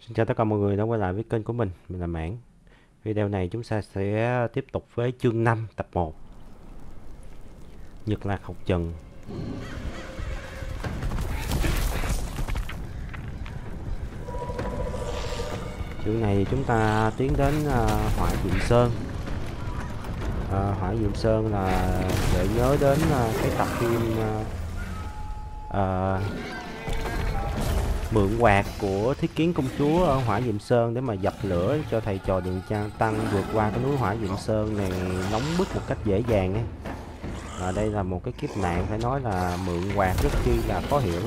Xin chào tất cả mọi người đã quay lại với kênh của mình là Mãn. Video này chúng ta sẽ tiếp tục với chương 5 tập 1 Nhật Lạc Học Trần. Chương này thì chúng ta tiến đến Hỏa Diệm Sơn. Hỏa Diệm Sơn là để nhớ đến cái tập phim mượn quạt của Thiết Kiến Công Chúa ở Hỏa Diệm Sơn để mà dập lửa cho thầy trò Đường Trang Tăng vượt qua cái núi Hỏa Diệm Sơn này nóng bức một cách dễ dàng ấy. Và đây là một cái kiếp nạn phải nói là mượn quạt rất chi là khó hiểu.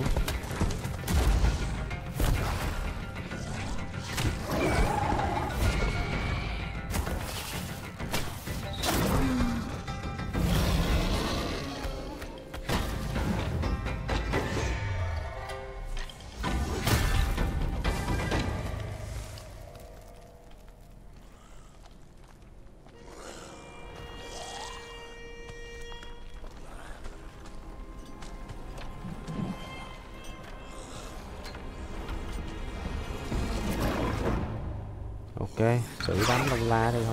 Ok, xử đám đông la đây thôi.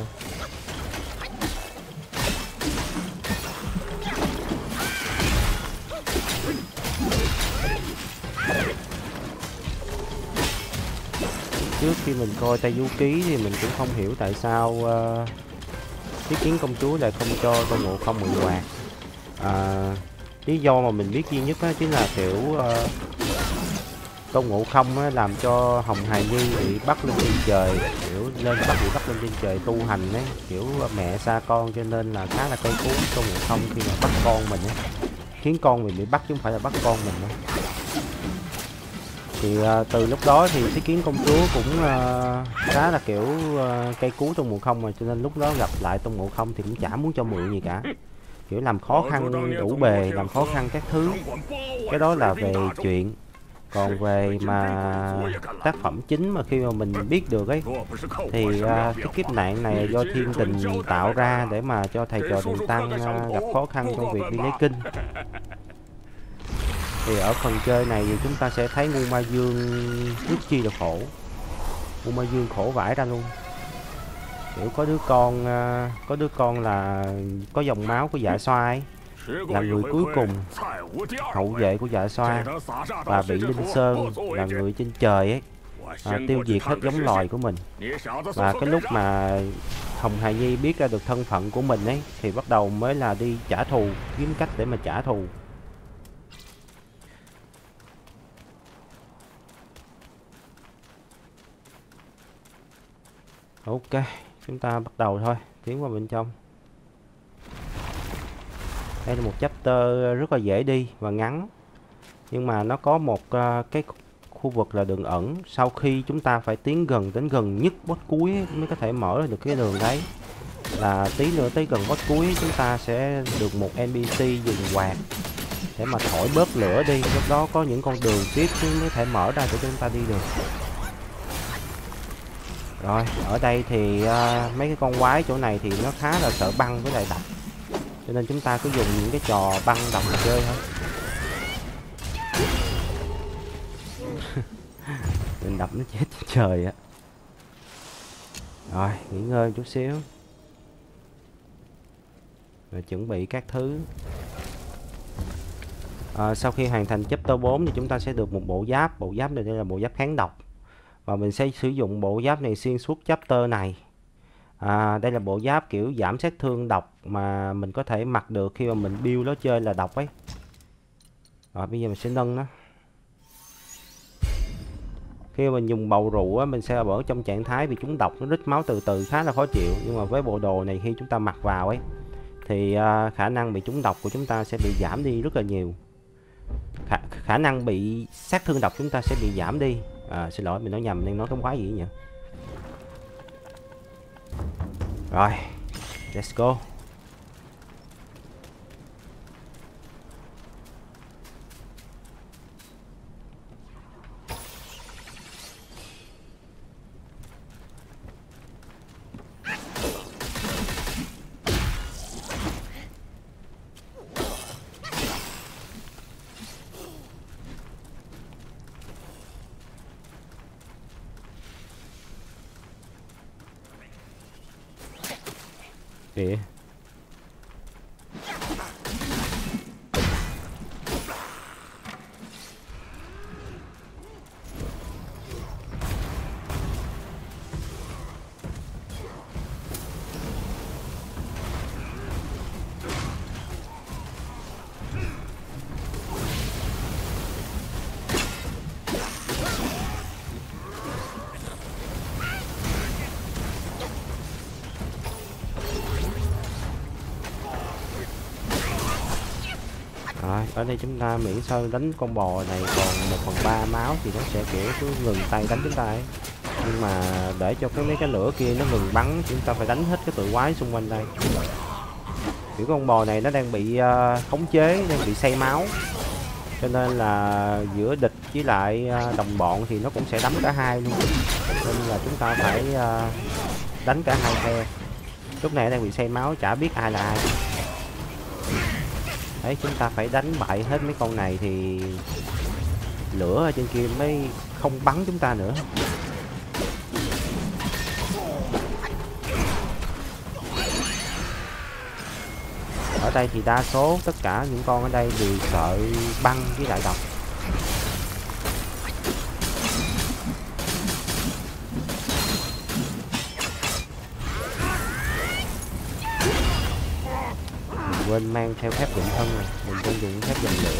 Trước khi mình coi Tây Du Ký thì mình cũng không hiểu tại sao Thiết Kiến Công Chúa lại không cho Tôn Ngộ Không mượn quạt. Lý do mà mình biết duy nhất đó chính là kiểu Tôn Ngộ Không á, làm cho Hồng Hài Nhi bị bắt lên trên trời, kiểu bị bắt lên trên trời tu hành ấy, kiểu mẹ xa con cho nên là khá là cây cú Tôn Ngộ Không khi mà bắt con mình ấy, khiến con mình bị bắt chứ không phải là bắt con mình đâu. Thì từ lúc đó thì Thiết Kiến Công Chúa cũng khá là kiểu cây cú Tôn Ngộ Không, mà cho nên lúc đó gặp lại Tôn Ngộ Không thì cũng chả muốn cho mượn gì cả, kiểu làm khó khăn đủ bề, làm khó khăn các thứ. Cái đó là về chuyện. Còn về mà tác phẩm chính mà khi mà mình biết được ấy thì cái kiếp nạn này là do thiên tình tạo ra để mà cho thầy trò Đường Tăng gặp khó khăn trong việc đi lấy kinh. Thì ở phần chơi này thì chúng ta sẽ thấy Ngu Ma Dương rất chi là khổ. Ngu Ma Dương khổ vãi ra luôn. Kiểu có đứa con là có dòng máu của Dạ Xoa ấy, là người cuối cùng, hậu vệ của Dạ Xoa, và bị Linh Sơn là người trên trời ấy tiêu diệt hết giống loài của mình. Và cái lúc mà Hồng Hài Nhi biết ra được thân phận của mình ấy thì bắt đầu mới là đi trả thù, kiếm cách để mà trả thù. Ok, chúng ta bắt đầu thôi, tiến vào bên trong. Đây là một chapter rất là dễ đi và ngắn, nhưng mà nó có một cái khu vực là đường ẩn. Sau khi chúng ta phải tiến đến gần nhất boss cuối mới có thể mở được cái đường đấy. Là tí nữa tới gần boss cuối chúng ta sẽ được một NPC dùng quạt để mà thổi bớt lửa đi. Lúc đó có những con đường tiếp mới thể mở ra để chúng ta đi được. Rồi, ở đây thì mấy cái con quái chỗ này thì nó khá là sợ băng với lại độc, cho nên chúng ta cứ dùng những cái trò băng độc mà chơi thôi. Mình đập nó chết trời á. Rồi, nghỉ ngơi chút xíu rồi chuẩn bị các thứ. Sau khi hoàn thành chapter 4 thì chúng ta sẽ được một bộ giáp. Bộ giáp này đây là bộ giáp kháng độc, và mình sẽ sử dụng bộ giáp này xuyên suốt chapter này. Đây là bộ giáp kiểu giảm sát thương độc mà mình có thể mặc được khi mà mình build nó chơi là độc ấy. Rồi bây giờ mình sẽ nâng nó. Khi mà mình dùng bầu rượu á, mình sẽ ở trong trạng thái bị trúng độc, nó rít máu từ từ khá là khó chịu. Nhưng mà với bộ đồ này khi chúng ta mặc vào ấy thì khả năng bị trúng độc của chúng ta sẽ bị giảm đi rất là nhiều. Khả năng bị sát thương độc chúng ta sẽ bị giảm đi. Xin lỗi, mình nói nhầm, nên nói cái quái gì nhỉ. Rồi, let's go. Kìa. Rồi, ở đây chúng ta miễn sao đánh con bò này còn 1/3 máu thì nó sẽ kiểu cứ ngừng tay đánh chúng ta ấy. Nhưng mà để cho mấy cái lửa kia nó ngừng bắn, chúng ta phải đánh hết cái tụi quái xung quanh đây. Kiểu con bò này nó đang bị khống chế, đang bị xây máu, cho nên là giữa địch với lại đồng bọn thì nó cũng sẽ đánh cả hai luôn, nên là chúng ta phải đánh cả hai phe. Lúc này đang bị xây máu, chả biết ai là ai. Đấy, chúng ta phải đánh bại hết mấy con này thì lửa ở trên kia mới không bắn chúng ta nữa. Ở đây thì đa số tất cả những con ở đây đều sợ băng với lại độc. Mình quên mang theo thép định thân rồi, mình đang dùng thép dòng lửa.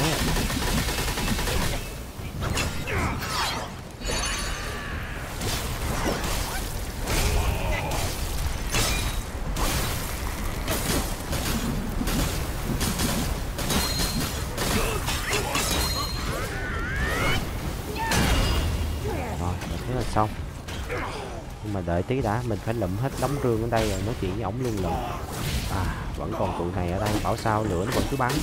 Thế là xong. Nhưng mà đợi tí đã, mình phải lụm hết đống rương ở đây rồi nói chuyện với ổng luôn lận. À, vẫn còn tụi này ở đây, bảo sao lửa nó vẫn cứ bắn.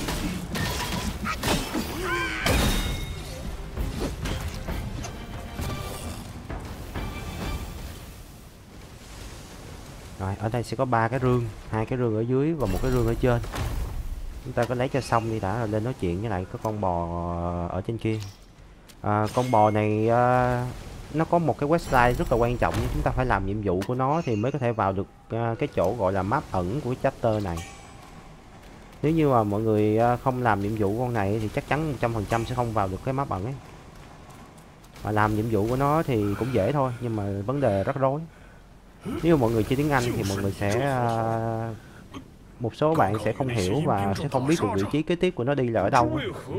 Rồi, ở đây sẽ có 3 cái rương, 2 cái rương ở dưới và 1 cái rương ở trên. Chúng ta có lấy cho xong đi đã rồi lên nói chuyện với lại cái con bò ở trên kia. Con bò này nó có một cái questline rất là quan trọng, chúng ta phải làm nhiệm vụ của nó thì mới có thể vào được cái chỗ gọi là map ẩn của cái chapter này. Nếu như mà mọi người không làm nhiệm vụ con này thì chắc chắn 100% sẽ không vào được cái map ẩn ấy. Mà làm nhiệm vụ của nó thì cũng dễ thôi, nhưng mà vấn đề rắc rối. Nếu mà mọi người chơi tiếng Anh thì mọi người sẽ một số bạn sẽ không hiểu và sẽ không biết được vị trí kế tiếp của nó đi là ở đâu.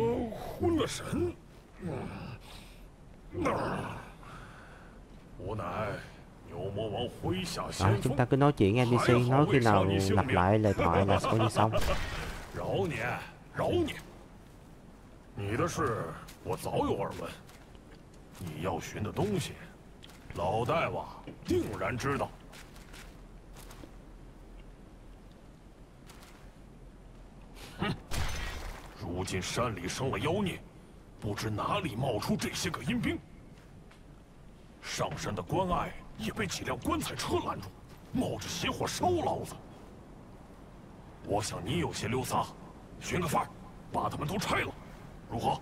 Chúng ta cứ nói chuyện NPC, nói khi nào lặp lại lời thoại là coi như xong. 如今山里生了妖孽，不知哪里冒出这些个阴兵。上山的关隘也被几辆棺材车拦住，冒着邪火烧老子。我想你有些溜撒，寻个法儿，把他们都拆了，如何？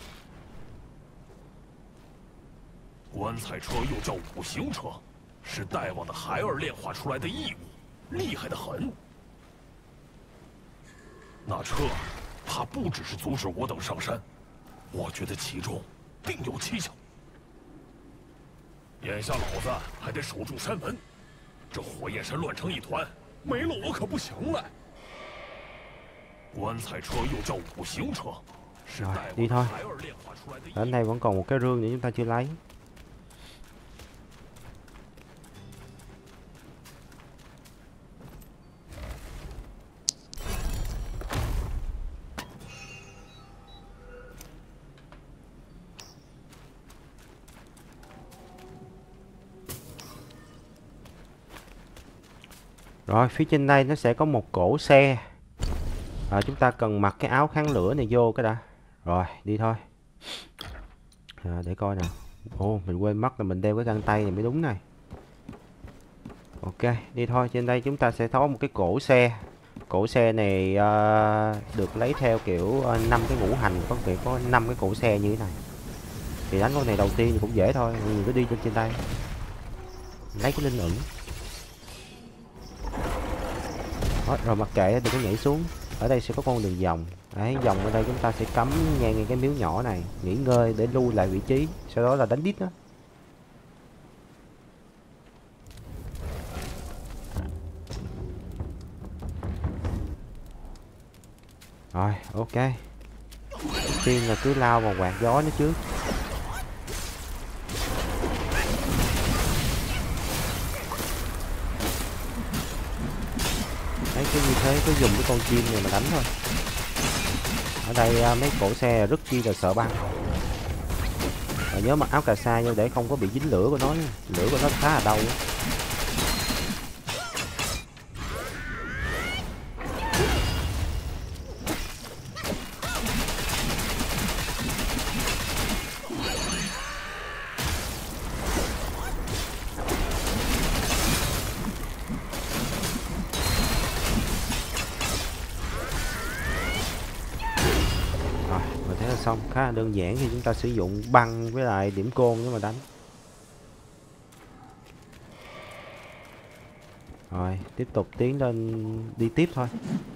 棺材车又叫五行车，是大王的孩儿炼化出来的异物，厉害得很。那车怕不只是阻止我等上山，我觉得其中定有蹊跷。眼下老子还得守住山门，这火焰山乱成一团，没了我可不行了。棺材车又叫五行车，是大王的孩儿炼化出来的。 Ở đây vẫn còn một cái rương nữa chúng ta chưa lấy. Rồi, phía trên đây nó sẽ có một cỗ xe. Chúng ta cần mặc cái áo kháng lửa này vô cái đã. Rồi, đi thôi. Để coi nào. Ồ, mình quên mất là mình đeo cái găng tay này mới đúng này. Ok, đi thôi. Trên đây chúng ta sẽ có một cái cỗ xe. Cỗ xe này được lấy theo kiểu 5 cái ngũ hành. Có việc có 5 cái cỗ xe như thế này. Thì đánh con này đầu tiên thì cũng dễ thôi. Mình cứ đi trên đây. Lấy cái linh ẩn. Đó, rồi mặc kệ đừng có nhảy xuống. Ở đây sẽ có con đường vòng. Đấy, vòng ở đây chúng ta sẽ cắm ngang cái miếu nhỏ này, nghỉ ngơi để lui lại vị trí, sau đó là đánh đít đó. Rồi, ok. Đầu tiên là cứ lao vào quạt gió nó trước. Đấy, cái như thế cứ dùng cái con chim này mà đánh thôi. Ở đây mấy cổ xe rất chi là sợ băng. Và nhớ mặc áo cà sa vô để không có bị dính lửa của nó nha. Lửa của nó khá là đau. Xong khá là đơn giản khi chúng ta sử dụng băng với lại điểm côn để mà đánh. Rồi tiếp tục tiến lên đi tiếp thôi.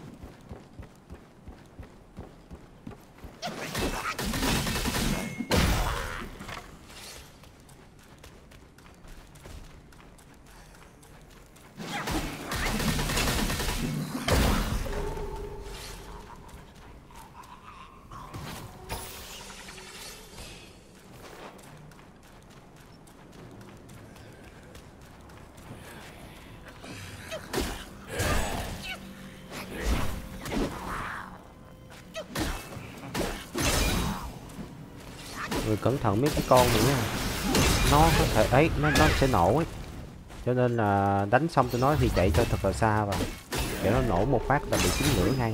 Rồi cẩn thận mấy cái con nữa nha. Nó có thể ấy nó sẽ nổ ấy. Cho nên là đánh xong tôi nói thì chạy cho thật là xa vào, để nó nổ một phát là bị chín lửa ngay.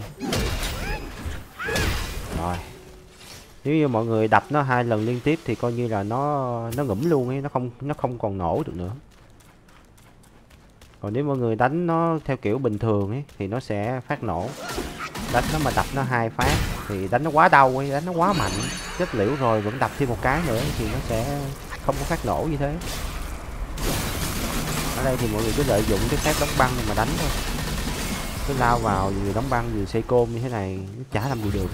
Rồi nếu như mọi người đập nó 2 lần liên tiếp thì coi như là nó ngủm luôn ấy, nó không còn nổ được nữa. Còn nếu mọi người đánh nó theo kiểu bình thường ấy thì nó sẽ phát nổ. Đánh nó mà đập nó 2 phát thì đánh nó quá đau ấy, đánh nó quá mạnh, chết liễu rồi vẫn đập thêm một cái nữa thì nó sẽ không có phát nổ như thế. Ở đây thì mọi người cứ lợi dụng cái phép đóng băng mà đánh thôi. Cứ lao vào vừa đóng băng vừa xây côn như thế này, nó chả làm gì được.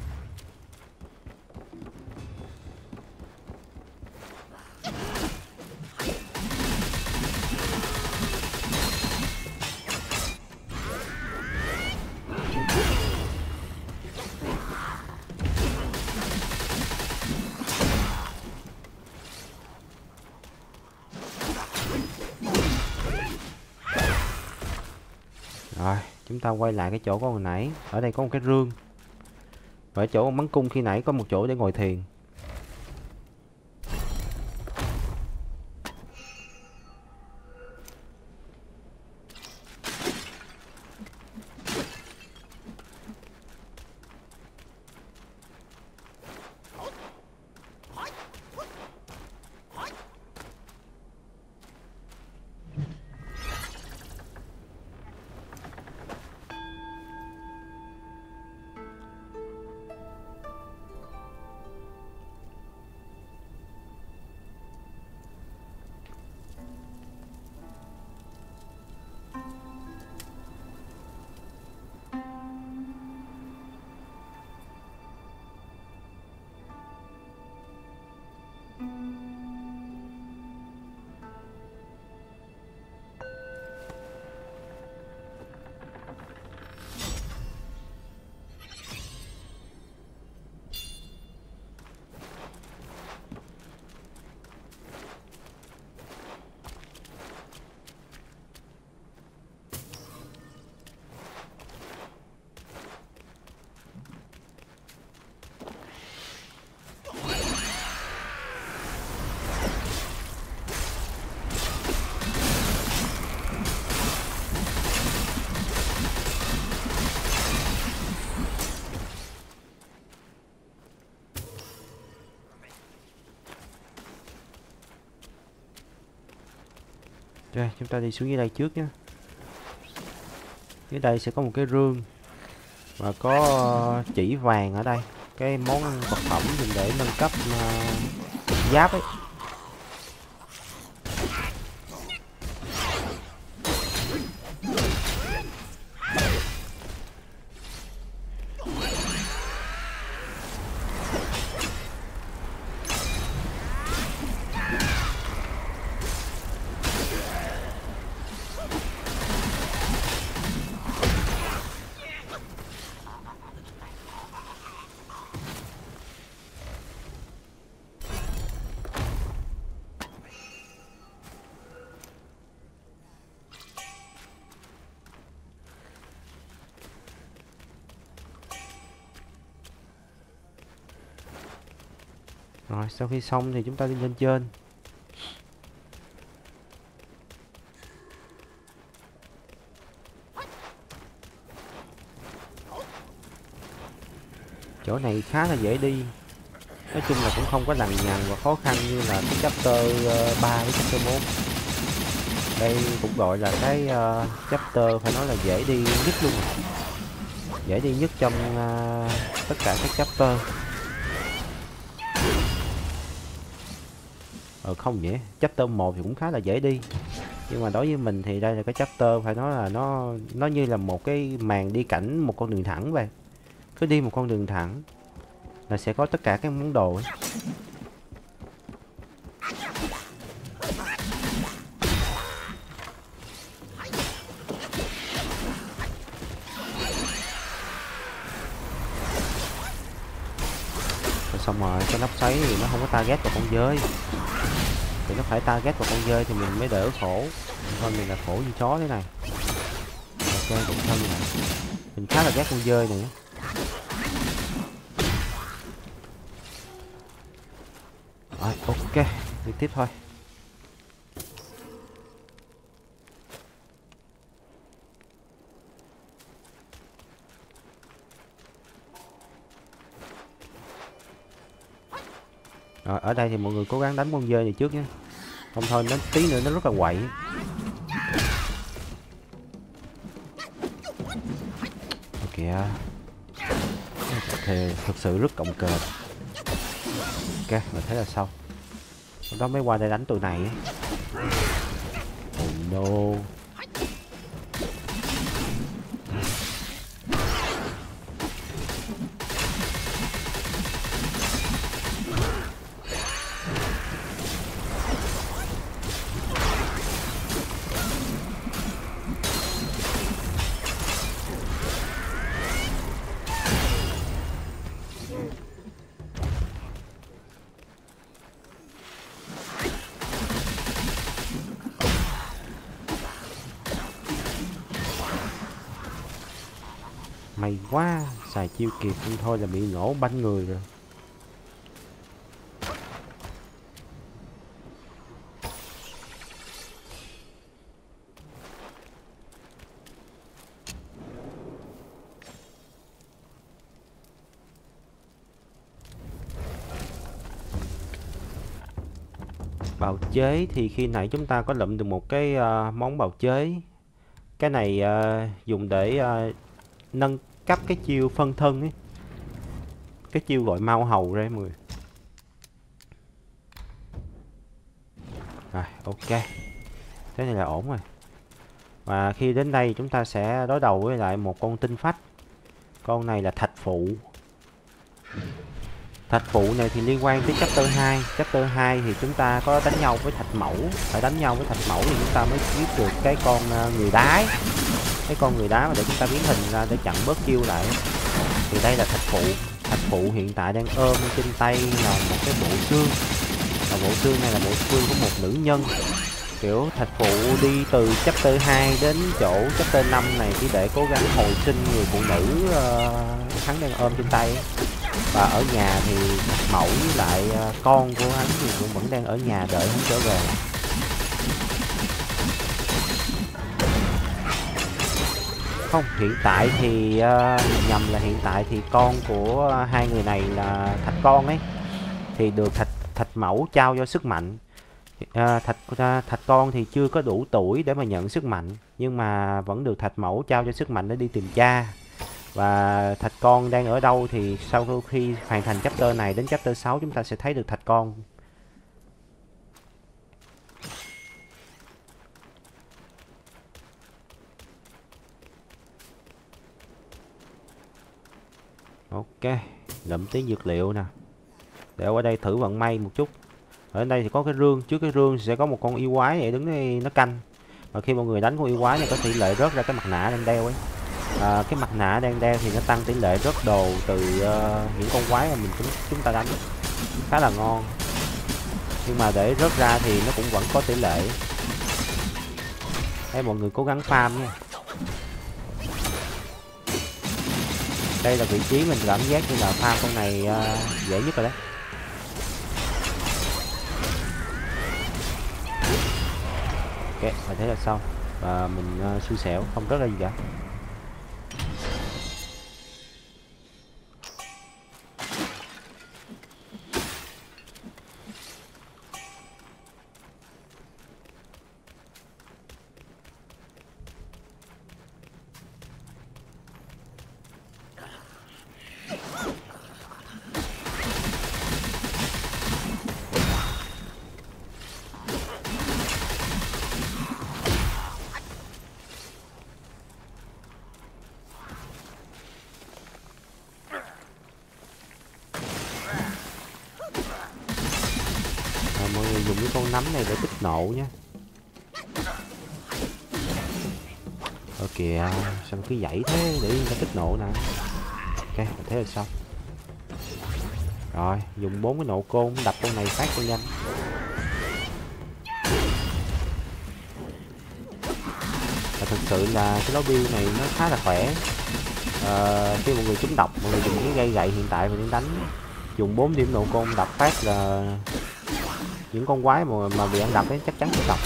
Rồi, chúng ta quay lại cái chỗ của hồi nãy. Ở đây có một cái rương. Và ở chỗ bắn cung khi nãy có một chỗ để ngồi thiền. Rồi, chúng ta đi xuống dưới đây trước nhé. Dưới đây sẽ có một cái rương và có chỉ vàng ở đây. Cái món vật phẩm dùng để nâng cấp giáp ấy. Rồi sau khi xong thì chúng ta đi lên trên. Chỗ này khá là dễ đi. Nói chung là cũng không có lằng nhằng và khó khăn như là cái chapter 3 với chapter 4. Đây cũng gọi là cái chapter phải nói là dễ đi nhất luôn rồi. Dễ đi nhất trong tất cả các chapter. Không nhỉ, chapter 1 thì cũng khá là dễ đi. Nhưng mà đối với mình thì đây là cái chapter phải nói là nó như là một cái màn đi cảnh một con đường thẳng vậy. Cứ đi một con đường thẳng là sẽ có tất cả các món đồ ấy. Xong rồi cái nắp sấy thì nó không có target vào con dơi, thì nó phải target vào con dơi thì mình mới đỡ khổ. Thôi mình là khổ như chó thế này. Ok, cũng thân này. Mình khá là ghét con dơi này. Rồi ok, đi tiếp thôi. Rồi ở đây thì mọi người cố gắng đánh con dơi này trước nhé, không thôi nó tí nữa nó rất là quậy. Kìa, thì thực sự rất cồng kềnh. Ok, mình thấy là xong. Sau đó mới qua đây đánh tụi này. Oh no. May quá, xài chiêu kịp không thôi là bị nổ banh người rồi. Bào chế thì khi nãy chúng ta có lượm được một cái món bào chế. Cái này dùng để nâng cấp cái chiêu phân thân ấy. Cái chiêu gọi mau hầu ra mọi người. Rồi ok, thế này là ổn rồi. Và khi đến đây chúng ta sẽ đối đầu với lại một con tinh phách. Con này là thạch phụ. Thạch phụ này thì liên quan tới chapter 2. Chapter 2 thì chúng ta có đánh nhau với thạch mẫu. Phải đánh nhau với thạch mẫu thì chúng ta mới giết được cái con người đá. Cái con người đá mà để chúng ta biến hình ra để chặn bớt chiêu lại. Thì đây là thạch phụ. Thạch phụ hiện tại đang ôm trên tay là một cái bộ xương. Và bộ xương này là bộ xương của một nữ nhân. Kiểu thạch phụ đi từ chapter 2 đến chỗ chapter 5 này chỉ để cố gắng hồi sinh người phụ nữ hắn đang ôm trên tay. Và ở nhà thì thạch mẫu với lại con của hắn thì cũng vẫn đang ở nhà đợi hắn trở về. Không, hiện tại thì nhầm là hiện tại thì con của hai người này là thạch con ấy thì được thạch mẫu trao cho sức mạnh. Thạch con thì chưa có đủ tuổi để mà nhận sức mạnh, nhưng mà vẫn được thạch mẫu trao cho sức mạnh để đi tìm cha. Và thạch con đang ở đâu thì sau khi hoàn thành chapter này đến chapter 6 chúng ta sẽ thấy được thạch con. Ok, lượm tí dược liệu nè. Để ở đây thử vận may một chút. Ở đây thì có cái rương, trước cái rương sẽ có một con yêu quái này đứng đây nó canh. Và khi mọi người đánh con yêu quái này có tỷ lệ rớt ra cái mặt nạ đang đeo ấy. Cái mặt nạ đang đeo thì nó tăng tỷ lệ rớt đồ từ những con quái mà chúng ta đánh. Khá là ngon. Nhưng mà để rớt ra thì nó cũng vẫn có tỷ lệ. Đây mọi người cố gắng farm nha. Đây là vị trí mình cảm giác như là farm con này dễ nhất rồi đấy. Ok, và thế là xong. Và mình xui xẻo, không rớt ra gì cả. Mọi người dùng cái con nấm này để tích nộ nhé. Ơ kìa, sao cứ dãy thế, để người ta tích nộ nè. Ok, thế là xong. Rồi, dùng 4 cái nộ côn đập con này phát cho nhanh. Và thực sự là cái lobby này nó khá là khỏe. Khi mọi người trúng độc, mọi người dùng cái cây gậy hiện tại mình đang đánh, dùng 4 điểm nộ côn đập phát là những con quái mà bị ăn đập ấy chắc chắn sẽ độc.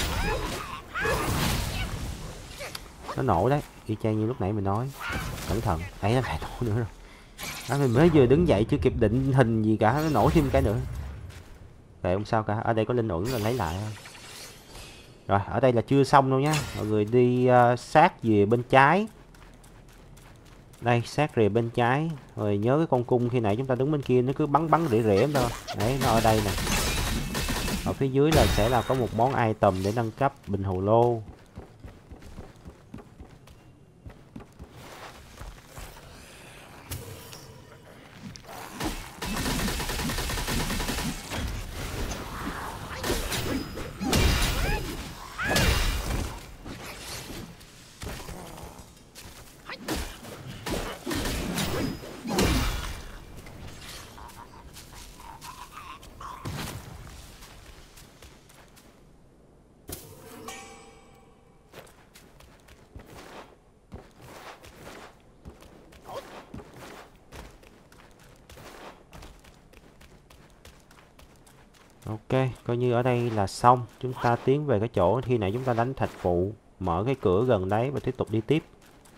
Nó nổ đấy, y chang như lúc nãy mình nói. Cẩn thận, ấy nó lại nổ nữa rồi. Mình mới vừa đứng dậy chưa kịp định hình gì cả, nó nổ thêm cái nữa. Vậy không sao cả, ở đây có linh uẩn là lấy lại thôi. Rồi, ở đây là chưa xong đâu nhá. Mọi người đi sát về bên trái. Đây, sát rìa bên trái. Rồi nhớ cái con cung khi nãy chúng ta đứng bên kia nó cứ bắn rỉa rỉa thôi. Đấy, nó ở đây nè. Ở phía dưới là sẽ là có một món item để nâng cấp bình hồ lô. Ok, coi như ở đây là xong. Chúng ta tiến về cái chỗ khi nãy chúng ta đánh thạch phụ. Mở cái cửa gần đấy và tiếp tục đi tiếp.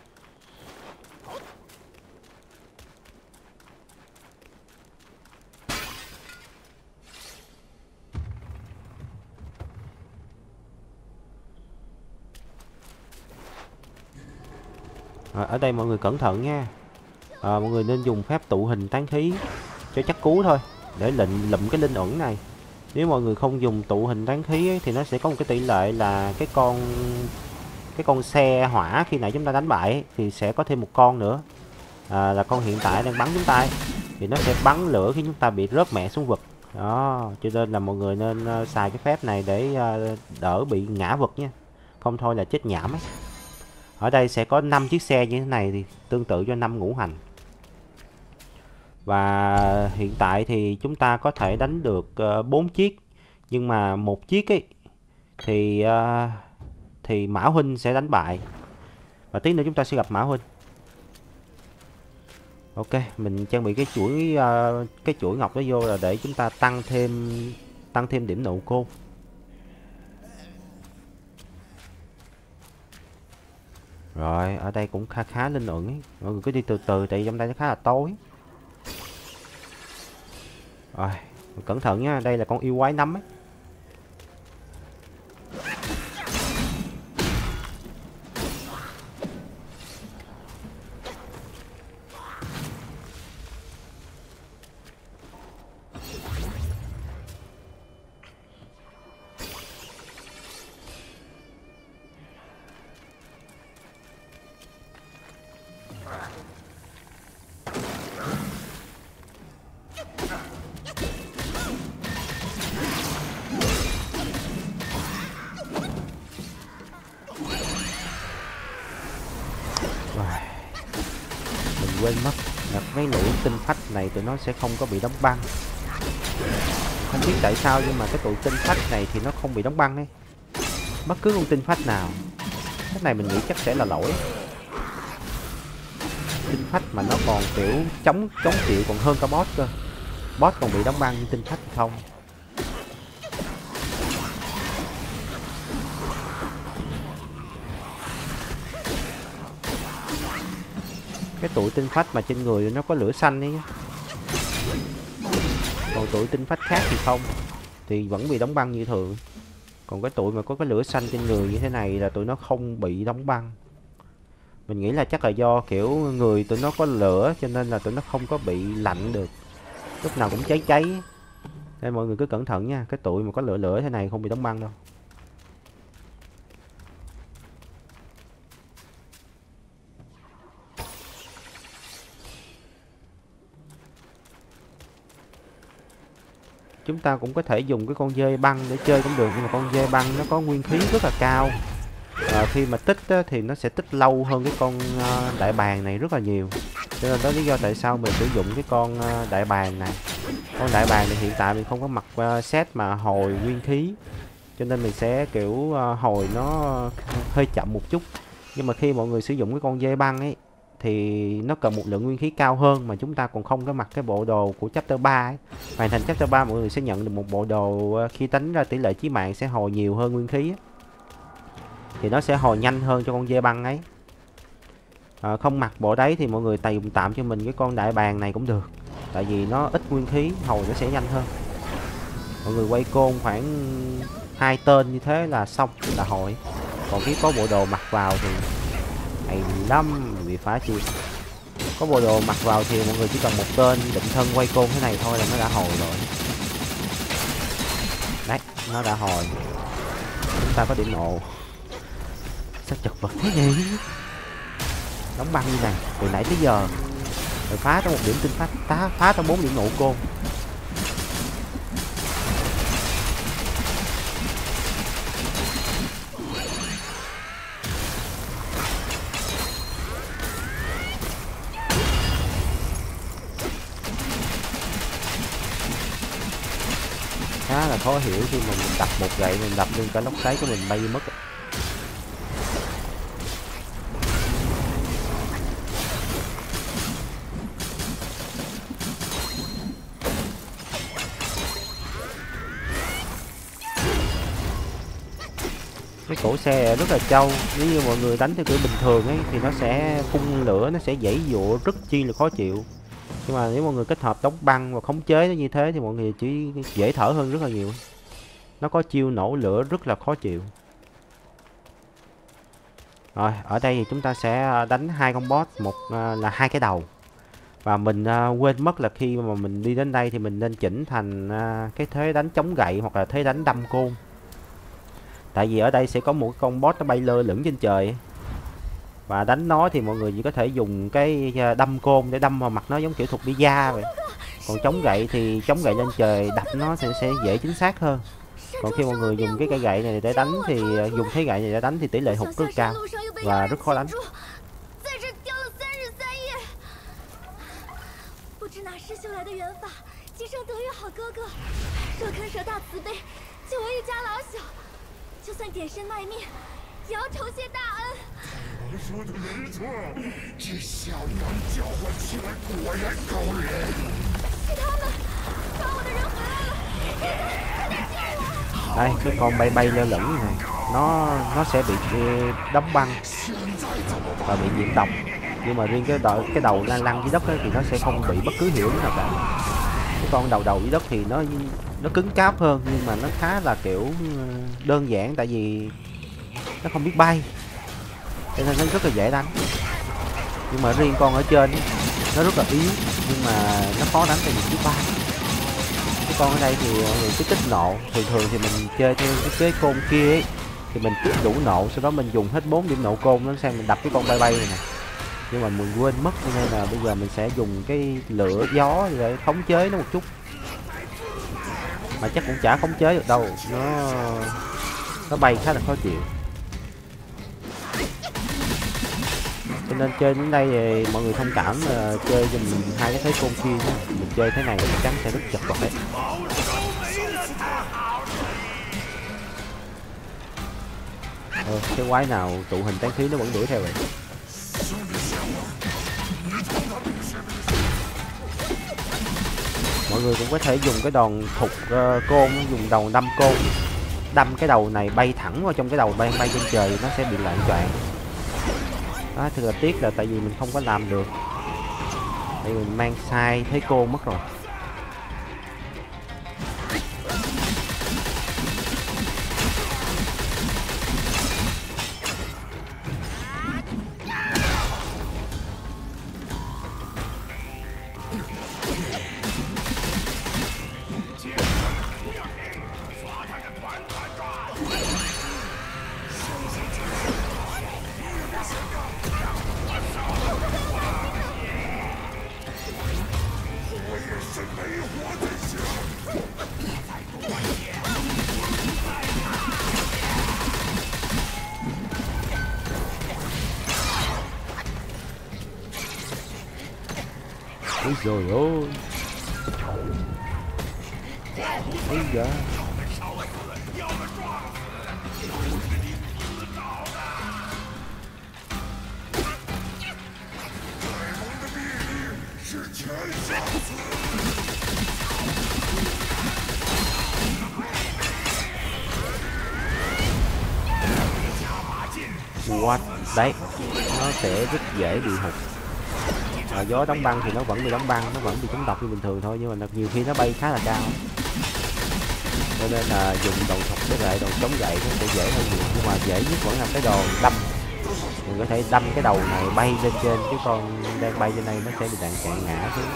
Rồi, ở đây mọi người cẩn thận nha. Mọi người nên dùng phép tụ hình tán khí cho chắc cú thôi, để lụm cái linh uẩn này. Nếu mọi người không dùng tụ hình tán khí ấy, thì nó sẽ có một cái tỷ lệ là cái con xe hỏa khi nãy chúng ta đánh bại ấy, thì sẽ có thêm một con nữa, là con hiện tại đang bắn chúng ta ấy. Thì nó sẽ bắn lửa khi chúng ta bị rớt mẹ xuống vực đó, cho nên là mọi người nên xài cái phép này để đỡ bị ngã vực nha, không thôi là chết nhảm ấy. Ở đây sẽ có 5 chiếc xe như thế này, thì tương tự cho 5 ngũ hành. Và hiện tại thì chúng ta có thể đánh được 4 chiếc. Nhưng mà một chiếc ấy thì Mã Huynh sẽ đánh bại. Và tí nữa chúng ta sẽ gặp Mã Huynh. Ok, mình trang bị cái chuỗi ngọc đó vô là để chúng ta tăng thêm điểm nộ côn. Rồi, ở đây cũng khá linh uẩn ấy. Mọi người cứ đi từ từ tại trong đây nó khá là tối. Rồi, cẩn thận nhá, đây là con yêu quái nấm ấy. Quên mất là cái mũi tinh phách này tụi nó sẽ không có bị đóng băng. Không biết tại sao nhưng mà cái tụi tinh phách này thì nó không bị đóng băng ấy. Bất cứ con tinh phách nào. Cái này mình nghĩ chắc sẽ là lỗi. Tinh phách mà nó còn kiểu chống chịu còn hơn cả boss cơ. Boss còn bị đóng băng nhưng tinh phách thì không. Cái tụi tinh phách mà trên người nó có lửa xanh ấy, còn tụi tinh phách khác thì không, thì vẫn bị đóng băng như thường. Còn cái tụi mà có cái lửa xanh trên người như thế này là tụi nó không bị đóng băng. Mình nghĩ là chắc là do kiểu người tụi nó có lửa cho nên là tụi nó không có bị lạnh được, lúc nào cũng cháy cháy. Nên mọi người cứ cẩn thận nha, cái tụi mà có lửa lửa thế này không bị đóng băng đâu. Chúng ta cũng có thể dùng cái con dơi băng để chơi cũng được, nhưng mà con dơi băng nó có nguyên khí rất là cao. Khi mà tích á, thì nó sẽ tích lâu hơn cái con đại bàng này rất là nhiều. Cho nên đó lý do tại sao mình sử dụng cái con đại bàng này. Con đại bàng này hiện tại mình không có mặc set mà hồi nguyên khí, cho nên mình sẽ kiểu hồi nó hơi chậm một chút. Nhưng mà khi mọi người sử dụng cái con dây băng ấy thì nó cần một lượng nguyên khí cao hơn, mà chúng ta còn không có mặc cái bộ đồ của chapter 3 ấy. Hoàn thành chapter 3 mọi người sẽ nhận được một bộ đồ khi đánh ra tỷ lệ chí mạng sẽ hồi nhiều hơn nguyên khí ấy. Thì nó sẽ hồi nhanh hơn cho con dê băng ấy. Không mặc bộ đấy thì mọi người dùng tạm cho mình cái con đại bàng này cũng được, tại vì nó ít nguyên khí, hồi nó sẽ nhanh hơn. Mọi người quay côn khoảng 2 tên như thế là xong, là hồi. Còn khi có bộ đồ mặc vào thì hay lắm, bị phá chiêu. Có bộ đồ mặc vào thì mọi người chỉ cần một tên định thân quay côn thế này thôi là nó đã hồi rồi. Đấy, nó đã hồi. Chúng ta có điểm nộ. Sao chật vật thế nhỉ? Đóng băng như này từ nãy tới giờ, rồi phá tới một điểm tinh phách, phá tới 4 điểm nộ côn. Khá là khó hiểu khi mà mình đập một gậy mình đập lên cả lốc xoáy của mình bay mất. Cái cổ xe rất là trâu, nếu như mọi người đánh theo kiểu bình thường ấy thì nó sẽ phun lửa, nó sẽ giãy giụa rất chi là khó chịu. Nhưng mà nếu mọi người kết hợp đóng băng và khống chế nó như thế thì mọi người chỉ dễ thở hơn rất là nhiều. Nó có chiêu nổ lửa rất là khó chịu. Rồi, ở đây thì chúng ta sẽ đánh 2 con boss, một là 2 cái đầu. Và mình quên mất là khi mà mình đi đến đây thì mình nên chỉnh thành cái thế đánh chống gậy hoặc là thế đánh đâm côn. Tại vì ở đây sẽ có một con boss nó bay lơ lửng trên trời. Và đánh nó thì mọi người chỉ có thể dùng cái đâm côn để đâm vào mặt nó giống kiểu thuộc pizza vậy. Còn chống gậy thì chống gậy lên trời đập nó sẽ dễ chính xác hơn. Còn khi mọi người dùng cái cây gậy này để đánh thì dùng thế gậy này để đánh thì tỷ lệ hụt rất cao và rất khó đánh. Đây, cái con bay bay lơ lửng này nó sẽ bị đóng băng và bị nhiễm độc. Nhưng mà riêng cái đầu lăn lăn dưới đất ấy, thì nó sẽ không bị bất cứ hiệu ứng nào cả. Cái con đầu dưới đất thì nó cứng cáp hơn, nhưng mà nó khá là kiểu đơn giản, tại vì nó không biết bay cho nên nó rất là dễ đánh. Nhưng mà riêng con ở trên ấy, nó rất là yếu nhưng mà nó khó đánh tại vì biết bay. Cái con ở đây thì mọi người cứ tích nộ, thường thì mình chơi theo cái côn kia ấy, thì mình tích đủ nộ, sau đó mình dùng hết 4 điểm nộ côn nó sang mình đập cái con bay bay này nè. Nhưng mà mình quên mất cho nên là bây giờ mình sẽ dùng cái lửa gió để khống chế nó một chút, mà chắc cũng chả khống chế được đâu, nó bay khá là khó chịu. Cho nên chơi đến đây thì mọi người thông cảm là chơi giùm hai cái thế côn kia nhé. Mình chơi thế này chắc chắn sẽ rất chật vật đấy. Cái quái nào tụ hình tán khí nó vẫn đuổi theo vậy. Mọi người cũng có thể dùng cái đòn thục côn, dùng đầu đâm côn, đâm cái đầu này bay thẳng vào trong cái đầu bay trên trời, nó sẽ bị loạn choạng. Đó, thật là tiếc là tại vì mình không có làm được. Đây mình mang sai thế cô mất rồi. Ôi trời ơi. Ây da. What? Đấy, nó sẽ rất dễ bị hụt. Gió đóng băng thì nó vẫn bị đóng băng, nó vẫn bị chống độc như bình thường thôi, nhưng mà nhiều khi nó bay khá là cao, cho nên là dùng đòn thục với lại đòn chống gậy nó sẽ dễ hơn nhiều, nhưng mà dễ nhất vẫn là cái đòn đâm. Mình có thể đâm cái đầu này bay lên trên, cái con đang bay trên đây nó sẽ bị đạn cạn ngã xuống.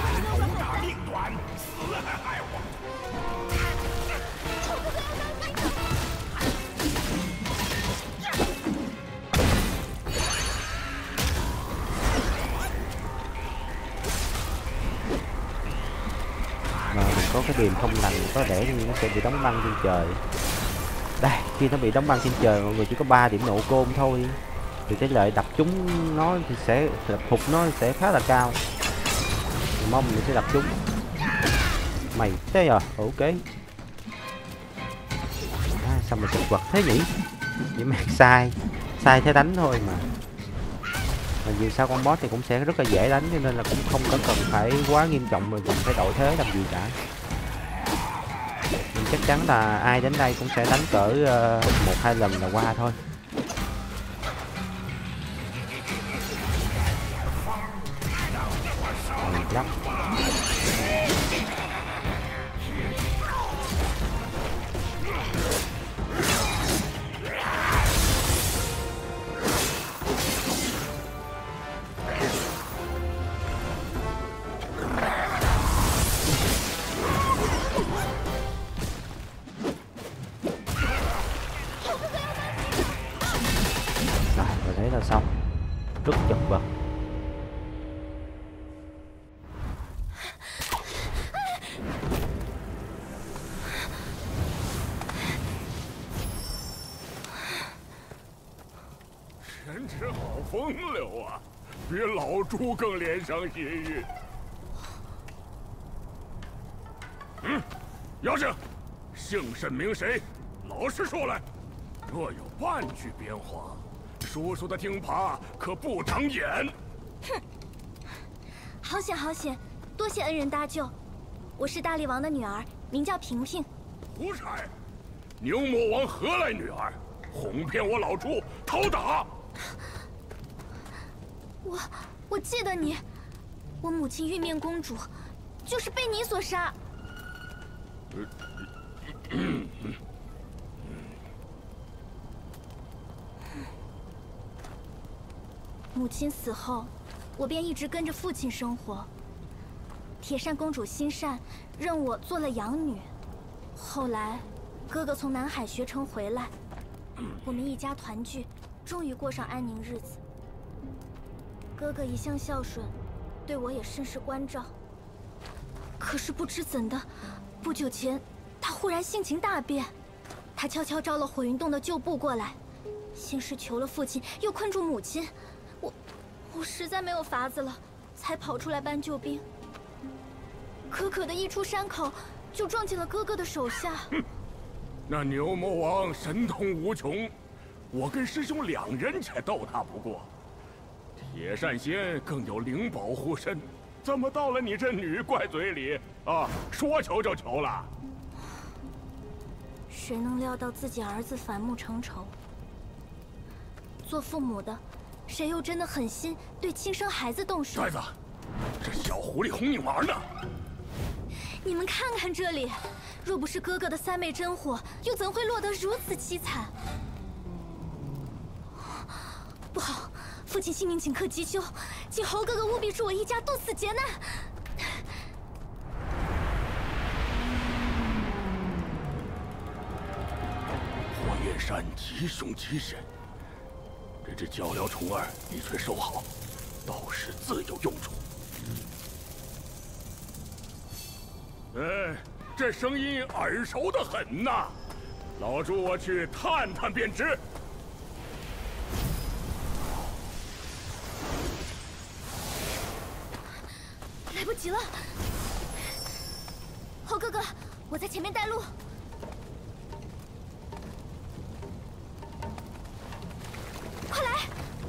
Mà mình có cái điểm không lành, có vẻ như nó sẽ bị đóng băng trên trời. Đây, khi nó bị đóng băng trên trời, mọi người chỉ có 3 điểm nổ côn thôi, thì tỷ lệ đập trúng nó thì sẽ đập hụt nó sẽ khá là cao. Mình mong mình sẽ đập trúng. Mày thế à? Ok. Sao mà chật vật thế nhỉ? Chỉ mang sai thế đánh thôi mà. Mà dù sao con boss thì cũng sẽ rất là dễ đánh, cho nên là cũng không có cần phải quá nghiêm trọng rồi phải đổi thế làm gì cả. Mình chắc chắn là ai đến đây cũng sẽ đánh cỡ 1-2 lần là qua thôi. Lắm. Rồi thế là xong. Rất chật vật. 神池好风流啊，比老猪更怜香惜玉。妖精，姓甚名谁？老实说来。若有半句变化，叔叔的听耙可不长眼。 哼！好险好险，多谢恩人搭救。我是大力王的女儿，名叫萍萍。 胡差！牛魔王何来女儿？哄骗我老猪，讨打！ 我记得你，我母亲玉面公主，就是被你所杀。母亲死后，我便一直跟着父亲生活。铁扇公主心善，认我做了养女。后来，哥哥从南海学成回来，我们一家团聚，终于过上安宁日子。哥哥一向孝顺，对我也甚是关照。可是不知怎的，不久前他忽然性情大变，他悄悄招了火云洞的旧部过来，先是求了父亲，又困住母亲。我实在没有法子了，才跑出来搬救兵。可的一出山口，就撞进了哥哥的手下。 那牛魔王神通无穷，我跟师兄2人才斗他不过。铁扇仙更有灵宝护身，怎么到了你这女怪嘴里啊？说求就求了。 谁能料到自己儿子反目成仇？做父母的，谁又真的狠心对亲生孩子动手？ 呆子， 这小狐狸哄你玩呢。 你们看看这里，若不是哥哥的3昧真火，又怎会落得如此凄惨？不好，父亲性命顷刻即休，请侯哥哥务必助我一家渡此劫难。 火焰山极凶极神，这只鹪鹩虫儿一锤收好，道士自有用处。这声音耳熟的很呐，老猪我去探探便知。 来不及了，侯哥哥，我在前面带路。快来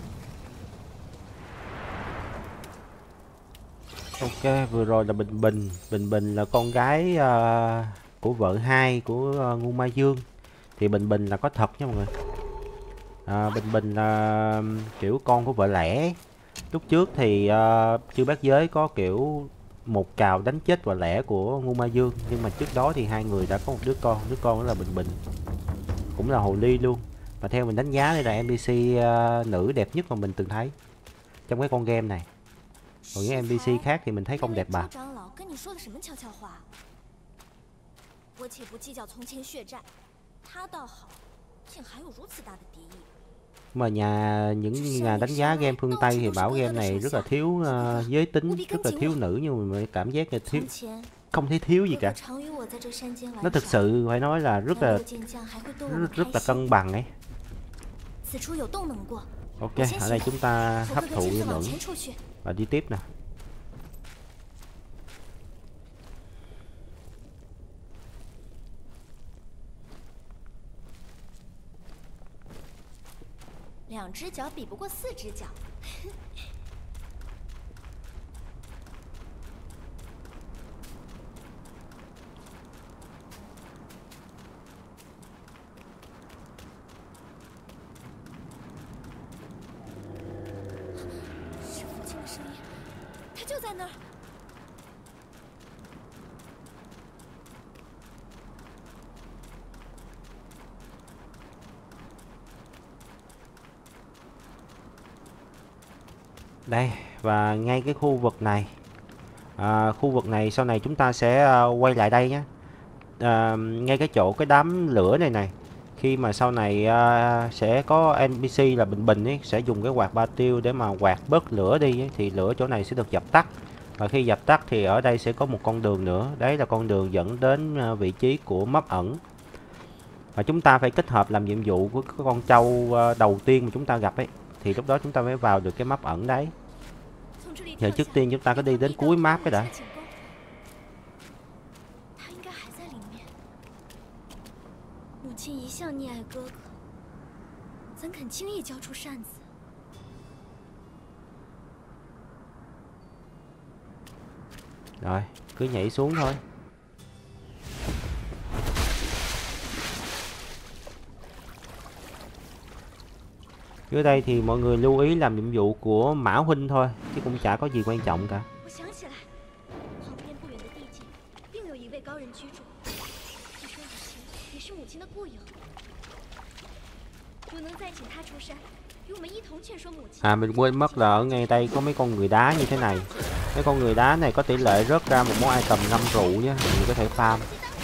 Ok, vừa rồi là Bình Bình. Bình Bình là con gái của vợ hai của Ngu Ma Dương. Thì Bình Bình là có thật nha mọi người. Bình Bình là kiểu con của vợ lẽ. Lúc trước thì Chư Bát Giới có kiểu một cào đánh chết vợ lẽ của Ngu Ma Dương. Nhưng mà trước đó thì hai người đã có một đứa con. Đứa con đó là Bình Bình, cũng là hồ ly luôn. Và theo mình đánh giá đây là NPC nữ đẹp nhất mà mình từng thấy trong cái con game này. Còn những NPC khác thì mình thấy không đẹp bằng. Mà những nhà đánh giá game phương Tây thì bảo game này rất là thiếu giới tính, rất là thiếu nữ, nhưng mà cảm giác là thiếu, không thấy thiếu gì cả. Nó thực sự phải nói là rất là cân bằng ấy. Ok, ở đây chúng ta hấp thụ năng lượng và đi tiếp nè. Đây, và ngay cái khu vực này, khu vực này sau này chúng ta sẽ quay lại đây nhé. Ngay cái chỗ cái đám lửa này này, khi mà sau này sẽ có NPC là Bình Bình ấy, sẽ dùng cái quạt ba tiêu để mà quạt bớt lửa đi ấy, thì lửa chỗ này sẽ được dập tắt. Và khi dập tắt thì ở đây sẽ có một con đường nữa, đấy là con đường dẫn đến vị trí của map ẩn. Và chúng ta phải kết hợp làm nhiệm vụ với cái con trâu đầu tiên mà chúng ta gặp ấy, thì lúc đó chúng ta mới vào được cái map ẩn đấy. Giờ trước tiên chúng ta có đi đến cuối map cái đã. Rồi, cứ nhảy xuống thôi. Dưới đây thì mọi người lưu ý làm nhiệm vụ của Mã Huynh thôi, chứ cũng chả có gì quan trọng cả. Mình quên mất là ở ngay đây có mấy con người đá như thế này. Mấy con người đá này có tỷ lệ rớt ra một món item 5 rượu nhé, mình có thể farm.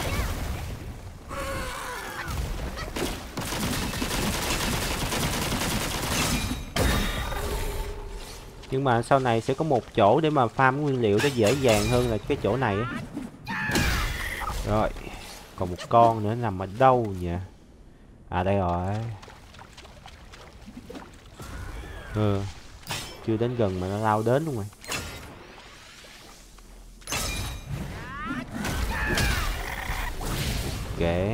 Nhưng mà sau này sẽ có một chỗ để mà farm nguyên liệu nó dễ dàng hơn là cái chỗ này ấy. Rồi, còn một con nữa nằm ở đâu nhỉ? À đây rồi. Chưa đến gần mà nó lao đến luôn rồi. Kệ.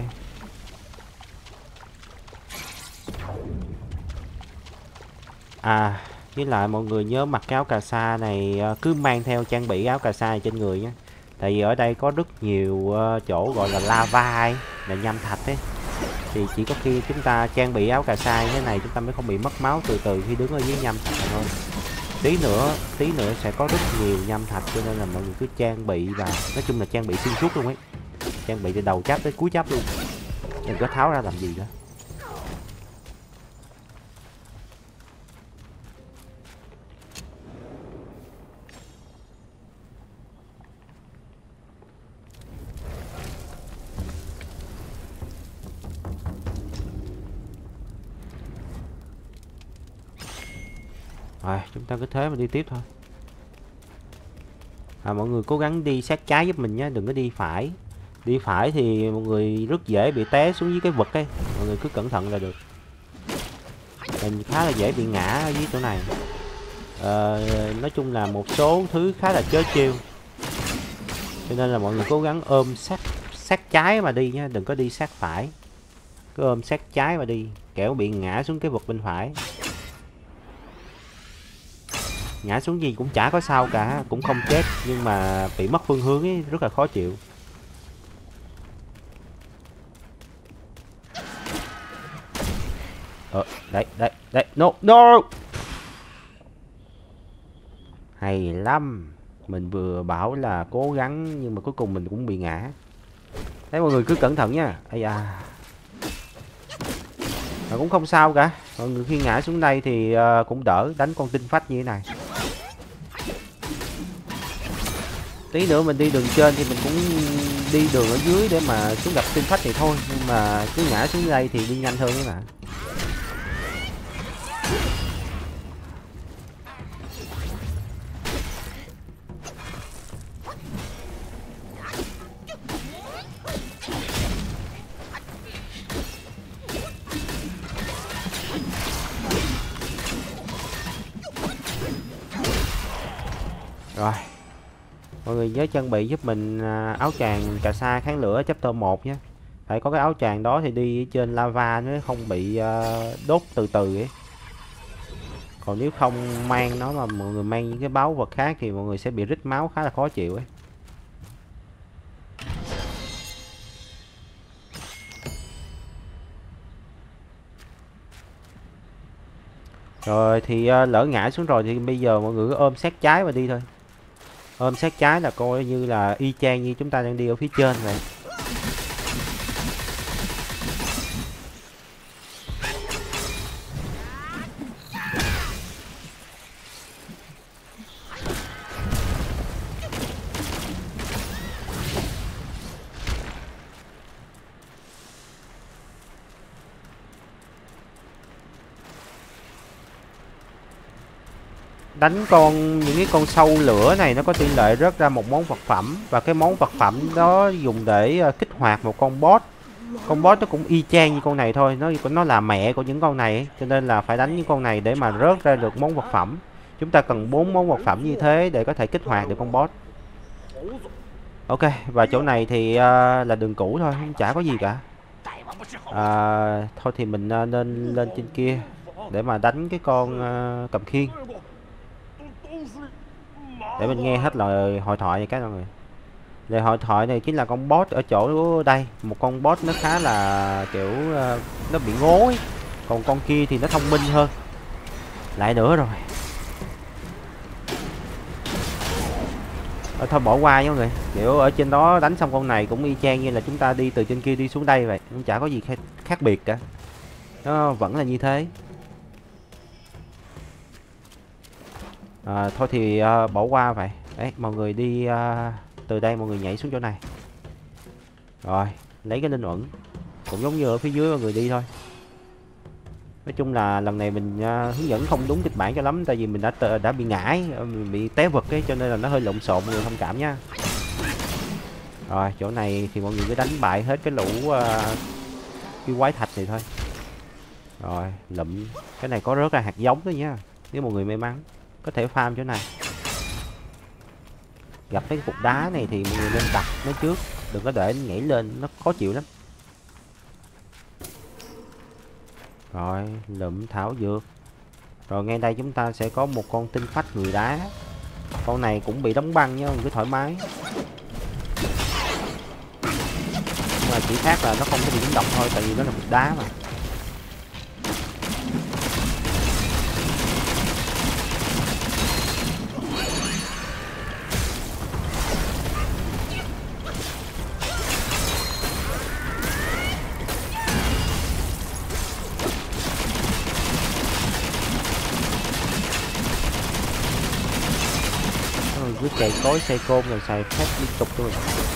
Với lại mọi người nhớ mặc cái áo cà sa này, cứ mang theo trang bị áo cà sa này trên người nhé. Tại vì ở đây có rất nhiều chỗ gọi là lava ấy, là nham thạch ấy. Thì chỉ có khi chúng ta trang bị áo cà sa như thế này chúng ta mới không bị mất máu từ từ khi đứng ở dưới nham thạch thôi. tí nữa sẽ có rất nhiều nham thạch, cho nên là mọi người cứ trang bị và nói chung là trang bị xuyên suốt luôn ấy, trang bị từ đầu chap tới cuối chap luôn, đừng có tháo ra làm gì nữa. Rồi chúng ta cứ thế mà đi tiếp thôi. Mọi người cố gắng đi sát trái giúp mình nhé, đừng có đi phải. Đi phải thì mọi người rất dễ bị té xuống dưới cái vực ấy, mọi người cứ cẩn thận là được. Mình khá là dễ bị ngã ở dưới chỗ này. Nói chung là một số thứ khá là chớ trêu, cho nên là mọi người cố gắng ôm sát trái mà đi nhé, đừng có đi sát phải. Cứ ôm sát trái mà đi, kẻo bị ngã xuống cái vực bên phải. Ngã xuống gì cũng chả có sao cả, cũng không chết, nhưng mà bị mất phương hướng ấy, rất là khó chịu. Đây, no. Hay lắm, mình vừa bảo là cố gắng nhưng mà cuối cùng mình cũng bị ngã. Đấy, mọi người cứ cẩn thận nha. Ây da, mà cũng không sao cả, mọi người khi ngã xuống đây thì cũng đỡ, đánh con tinh phách như thế này. Tí nữa mình đi đường trên thì mình cũng đi đường ở dưới để mà xuống gặp tinh phách thì thôi, nhưng mà cứ ngã xuống đây thì đi nhanh hơn các bạn. Rồi, mọi người nhớ trang bị giúp mình áo choàng cà sa kháng lửa chapter 1 nhé. Phải có cái áo choàng đó thì đi trên lava nó không bị đốt từ từ ấy. Còn nếu không mang nó mà mọi người mang những cái báu vật khác thì mọi người sẽ bị rít máu khá là khó chịu ấy. Rồi thì lỡ ngã xuống rồi thì bây giờ mọi người cứ ôm sát trái mà đi thôi. Ôm sát trái là coi như là y chang như chúng ta đang đi ở phía trên vậy. Đánh những cái con sâu lửa này nó có tỷ lệ rớt ra một món vật phẩm, và cái món vật phẩm đó dùng để kích hoạt một con boss. Con boss nó cũng y chang như con này thôi, nó là mẹ của những con này ấy. Cho nên là phải đánh những con này để mà rớt ra được món vật phẩm. Chúng ta cần 4 món vật phẩm như thế để có thể kích hoạt được con boss. Ok, và chỗ này thì là đường cũ thôi, không chả có gì cả. Thôi thì mình nên lên trên kia để mà đánh cái con cầm khiên. Để mình nghe hết lời hội thoại này các mọi người. Lời hội thoại này chính là con boss ở chỗ đây. Một con boss nó khá là kiểu nó bị ngố ấy. Còn con kia thì nó thông minh hơn. Lại nữa rồi. Thôi bỏ qua nha mọi người. Kiểu ở trên đó đánh xong con này cũng y chang như là chúng ta đi từ trên kia đi xuống đây vậy. Cũng chả có gì khác biệt cả. Nó vẫn là như thế. Thôi thì bỏ qua vậy. Đấy, mọi người đi từ đây mọi người nhảy xuống chỗ này. Rồi, lấy cái linh uẩn. Cũng giống như ở phía dưới mọi người đi thôi. Nói chung là lần này mình hướng dẫn không đúng kịch bản cho lắm, tại vì mình đã bị ngã, mình bị té vực ấy, cho nên là nó hơi lộn xộn, mọi người thông cảm nha. Rồi, chỗ này thì mọi người cứ đánh bại hết cái lũ cái quái thạch này thôi. Rồi, lụm. Cái này có rớt ra hạt giống thôi nha. Nếu mọi người may mắn có thể farm chỗ này. Gặp cái cục đá này thì mọi người nên đặt nó trước, đừng có để nhảy lên, nó khó chịu lắm. Rồi, lụm thảo dược. Rồi ngay đây chúng ta sẽ có một con tinh phách người đá. Con này cũng bị đóng băng nhá, cứ thoải mái. Nhưng mà chỉ khác là nó không có bị dính độc thôi, tại vì nó là cục đá mà. cứ cày cối xây côn rồi xài phép liên tục thôi.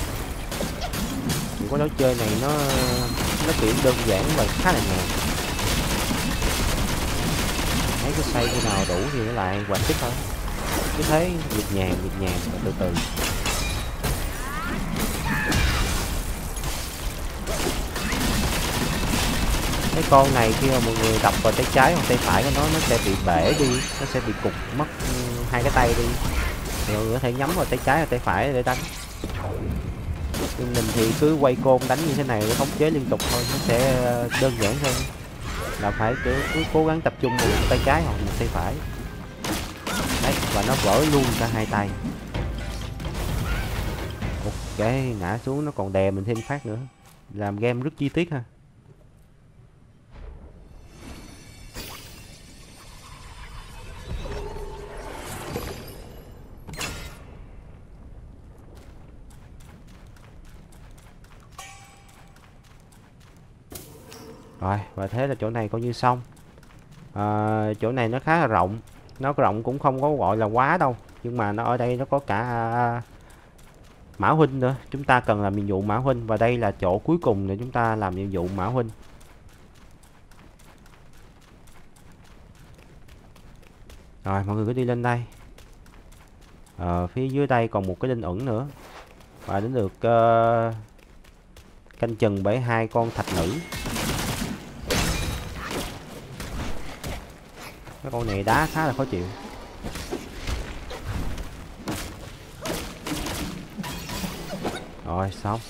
Những cái lối chơi này nó kiểu đơn giản và khá là nhàn. Mấy cái xây cái nào đủ thì nó lại hoạt tích thôi, cứ thế nhịp nhàng và từ từ. Cái con này khi mà mọi người đập vào tay trái hoặc tay phải của nó sẽ bị bể đi, nó sẽ bị cục mất hai cái tay đi. Thì mọi người có thể nhắm vào tay trái hoặc tay phải để đánh. Nhưng mình thì cứ quay côn đánh như thế này để khống chế liên tục thôi, nó sẽ đơn giản hơn. Là phải cứ cố gắng tập trung một tay trái hoặc một tay phải. Đấy, và nó vỡ luôn cả hai tay. Ok, ngã xuống nó còn đè mình thêm phát nữa. Làm game rất chi tiết ha. Rồi, và thế là chỗ này coi như xong. Chỗ này nó khá là rộng. Nó rộng cũng không có gọi là quá đâu. Nhưng mà nó ở đây nó có cả mã huynh nữa. Chúng ta cần làm nhiệm vụ mã huynh. Và đây là chỗ cuối cùng để chúng ta làm nhiệm vụ mã huynh. Rồi, mọi người cứ đi lên đây. Phía dưới đây còn một cái linh ẩn nữa. Và đến được canh chừng bởi hai con thạch nữ. Cái con này đá khá là khó chịu. Rồi xong.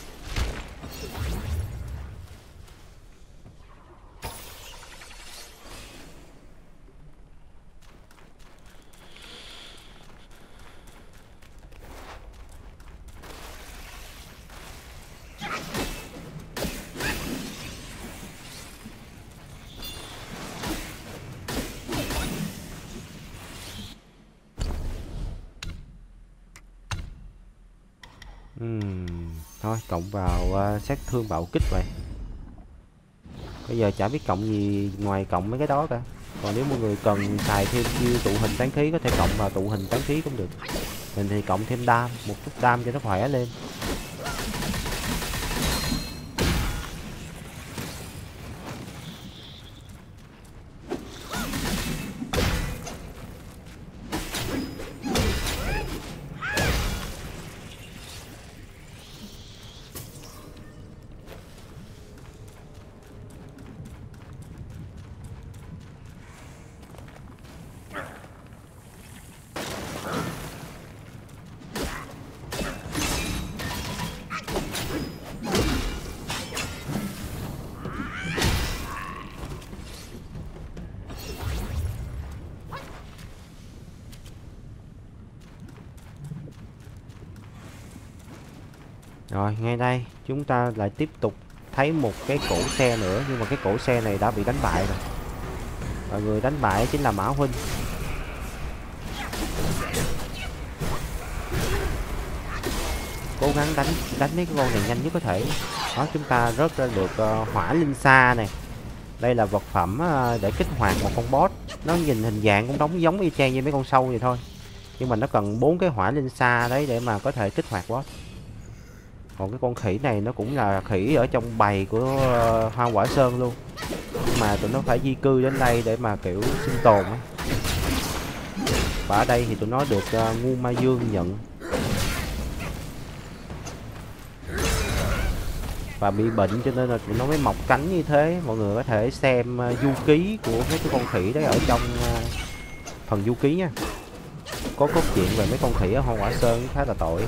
Thôi cộng vào sát thương bạo kích vậy. Bây giờ chả biết cộng gì ngoài cộng mấy cái đó cả. Còn nếu mọi người cần xài thêm chiêu tụ hình tán khí có thể cộng vào tụ hình tán khí cũng được. Mình thì cộng thêm đam, một chút đam cho nó khỏe lên. Rồi ngay đây chúng ta lại tiếp tục thấy một cái cổ xe nữa. Nhưng mà cái cổ xe này đã bị đánh bại rồi. Và người đánh bại chính là Mã Huynh. Cố gắng đánh mấy cái con này nhanh nhất có thể. Đó, chúng ta rớt ra được hỏa linh sa này. Đây là vật phẩm để kích hoạt một con boss. Nó nhìn hình dạng cũng đóng giống y chang như mấy con sâu vậy thôi. Nhưng mà nó cần 4 cái hỏa linh sa đấy để mà có thể kích hoạt boss. Còn cái con khỉ này nó cũng là khỉ ở trong bầy của Hoa Quả Sơn luôn. Nhưng mà tụi nó phải di cư đến đây để mà kiểu sinh tồn ấy. Và ở đây thì tụi nó được Ngu Ma Dương nhận. Và bị bệnh cho nên là tụi nó mới mọc cánh như thế. Mọi người có thể xem du ký của mấy cái con khỉ đấy ở trong phần du ký nha. Có cốt truyện về mấy con khỉ ở Hoa Quả Sơn khá là tội.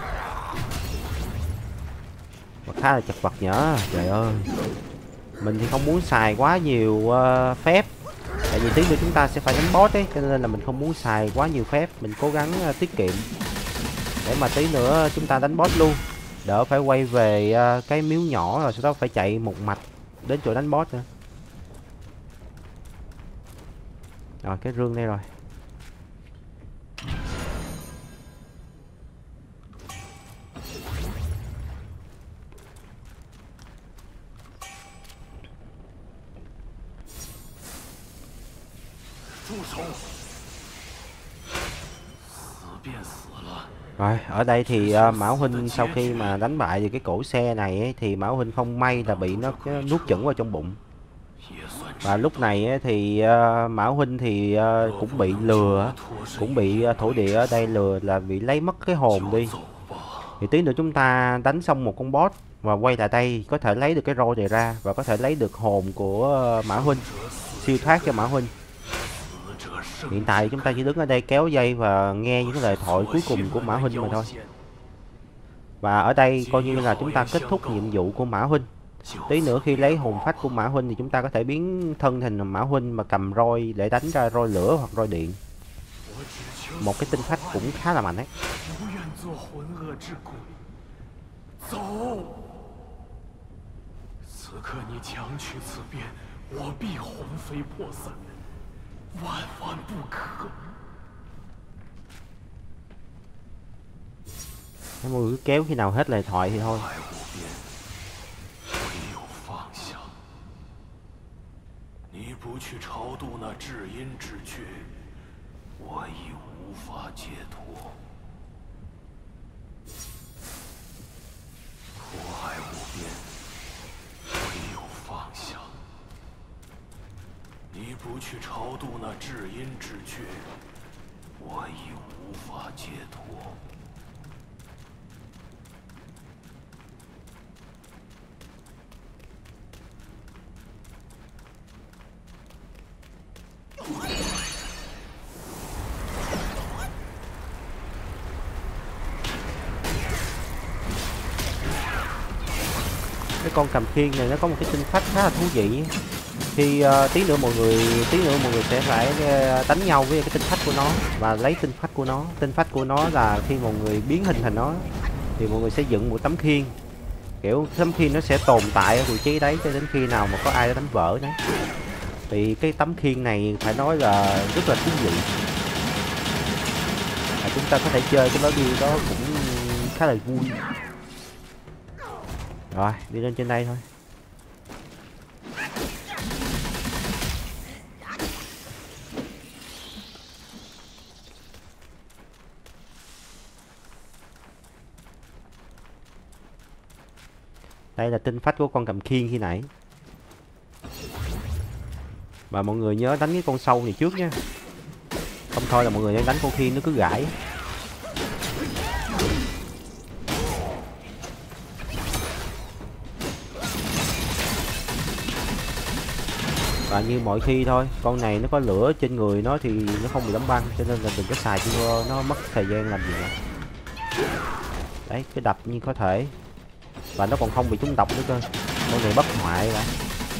Khá là chật vật nhở. Trời ơi, mình thì không muốn xài quá nhiều phép. Tại vì tí nữa chúng ta sẽ phải đánh boss ấy, cho nên là mình không muốn xài quá nhiều phép. Mình cố gắng tiết kiệm để mà tí nữa chúng ta đánh boss luôn, đỡ phải quay về cái miếu nhỏ rồi sau đó phải chạy một mạch đến chỗ đánh boss nữa. Rồi cái rương đây rồi. Rồi, ở đây thì Mão Huynh sau khi mà đánh bại được cái cổ xe này ấy, thì Mão Huynh không may là bị nó nuốt chửng vào trong bụng. Và lúc này ấy, thì Mão Huynh thì cũng bị lừa, cũng bị thổ địa ở đây lừa là bị lấy mất cái hồn đi. Thì tí nữa chúng ta đánh xong một con boss và quay lại đây có thể lấy được cái roi này ra và có thể lấy được hồn của Mã Huynh, siêu thoát cho Mã Huynh. Hiện tại chúng ta chỉ đứng ở đây kéo dây và nghe những cái lời thoại cuối cùng của Mã Huynh mà thôi. Và ở đây coi như là chúng ta kết thúc nhiệm vụ của Mã Huynh. Tí nữa khi lấy hồn phách của Mã Huynh thì chúng ta có thể biến thân thành Mã Huynh mà cầm roi để đánh ra roi lửa hoặc roi điện. Một cái tinh phách cũng khá là mạnh đấy. Mọi người cứ kéo khi nào hết lời thoại thì thôi. Cái con cầm khiên này nó có một cái tinh phách khá là thú vị. Khi tí nữa mọi người sẽ phải đánh nhau với cái tinh phách của nó và lấy tinh phách của nó. Tinh phách của nó là khi mọi người biến hình thành nó thì mọi người sẽ dựng một tấm khiên. Kiểu tấm khiên nó sẽ tồn tại ở vị trí đấy cho đến khi nào mà có ai đó đánh vỡ đấy. Thì cái tấm khiên này phải nói là rất là thú vị. Chúng ta có thể chơi cái lobby đó cũng khá là vui. Rồi, đi lên trên đây thôi. Đây là tinh phách của con cầm khiên khi nãy. Và mọi người nhớ đánh cái con sâu này trước nha. Không thôi là mọi người đang đánh con khiên nó cứ gãi. Và như mọi khi thôi, con này nó có lửa trên người nó thì nó không bị đóng băng, cho nên là đừng có xài cho nó mất thời gian làm gì nữa. Đấy, cái đập như có thể. Và nó còn không bị trúng độc nữa cơ. Con này bất hoại đã.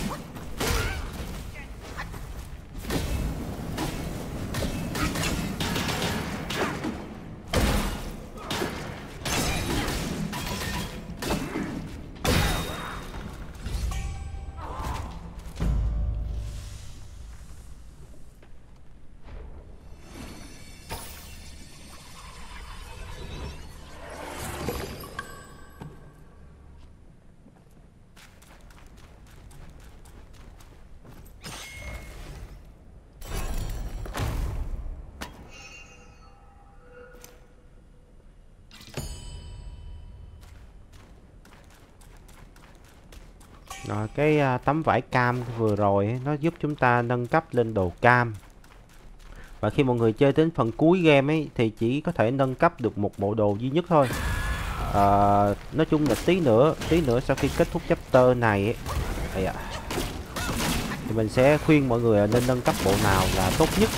Rồi, cái tấm vải cam vừa rồi nó giúp chúng ta nâng cấp lên đồ cam. Và khi mọi người chơi đến phần cuối game ấy thì chỉ có thể nâng cấp được một bộ đồ duy nhất thôi. Nói chung là tí nữa sau khi kết thúc chapter này ấy, thì mình sẽ khuyên mọi người nên nâng cấp bộ nào là tốt nhất.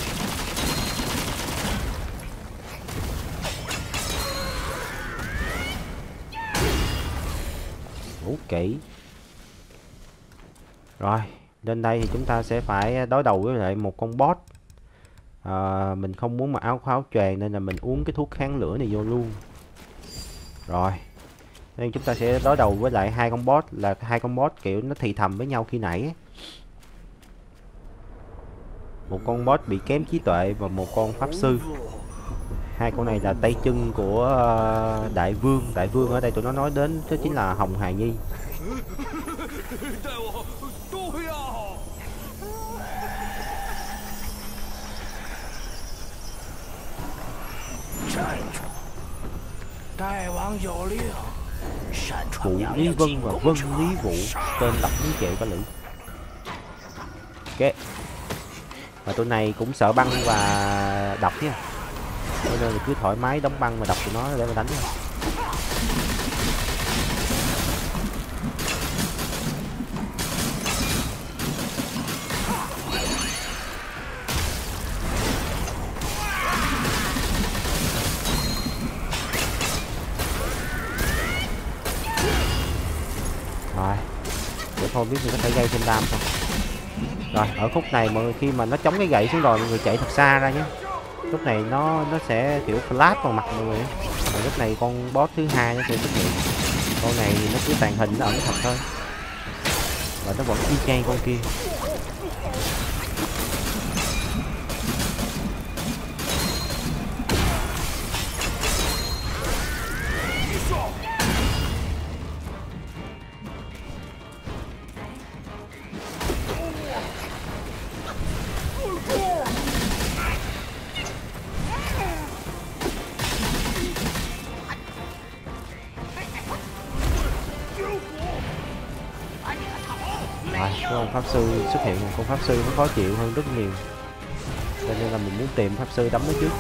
Ngủ kỹ. Rồi, lên đây thì chúng ta sẽ phải đối đầu với lại một con boss. Mình không muốn mặc áo pháo choàng nên là mình uống cái thuốc kháng lửa này vô luôn. Rồi, nên chúng ta sẽ đối đầu với lại hai con boss, là hai con boss kiểu nó thì thầm với nhau khi nãy ấy. Một con boss bị kém trí tuệ và một con pháp sư. Hai con này là tay chân của đại vương. Đại vương ở đây tụi nó nói đến đó chính là Hồng Hà Nhi. Vũ Lý Vân và Vân Lý Vũ, tên đọc muốn chịu có lưỡi. Ok. Và tụi này cũng sợ băng và độc nha, cho nên là cứ thoải mái đóng băng và độc tụi nó để mà đánh nha. Rồi, để thôi biết mình có thể gây thêm đam không. Rồi, ở khúc này mọi người khi mà nó chống cái gậy xuống rồi mọi người chạy thật xa ra nhé. Lúc này nó sẽ kiểu flash vào mặt mọi người. Rồi lúc này con boss thứ hai nó sẽ xuất hiện. Con này nó cứ tàn hình nó ẩn thật thôi. Và nó vẫn y chang con kia. Con pháp sư xuất hiện, con pháp sư nó khó chịu hơn rất nhiều, cho nên là mình muốn tìm pháp sư đấm nó trước.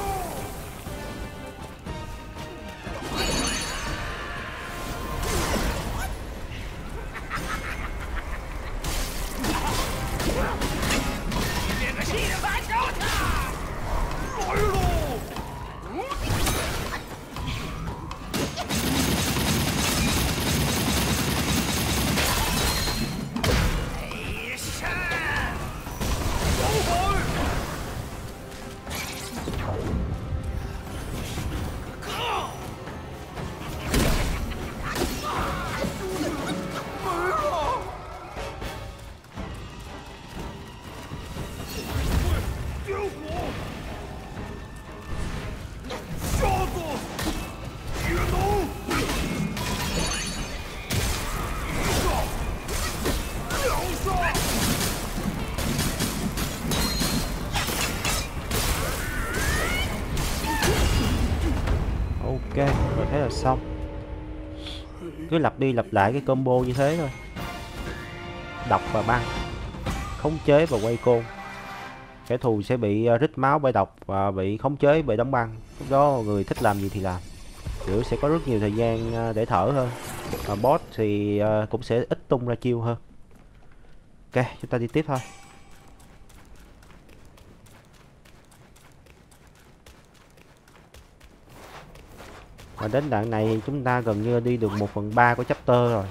Ok, rồi thế là xong. Cứ lặp đi lặp lại cái combo như thế thôi. Độc và băng, khống chế và quay côn. Kẻ thù sẽ bị rít máu bởi độc và bị khống chế bởi đóng băng. Lúc đó người thích làm gì thì làm. Kiểu sẽ có rất nhiều thời gian để thở hơn. Và boss thì cũng sẽ ít tung ra chiêu hơn. Ok, chúng ta đi tiếp thôi. Và đến đoạn này chúng ta gần như đi được 1/3 của chapter rồi.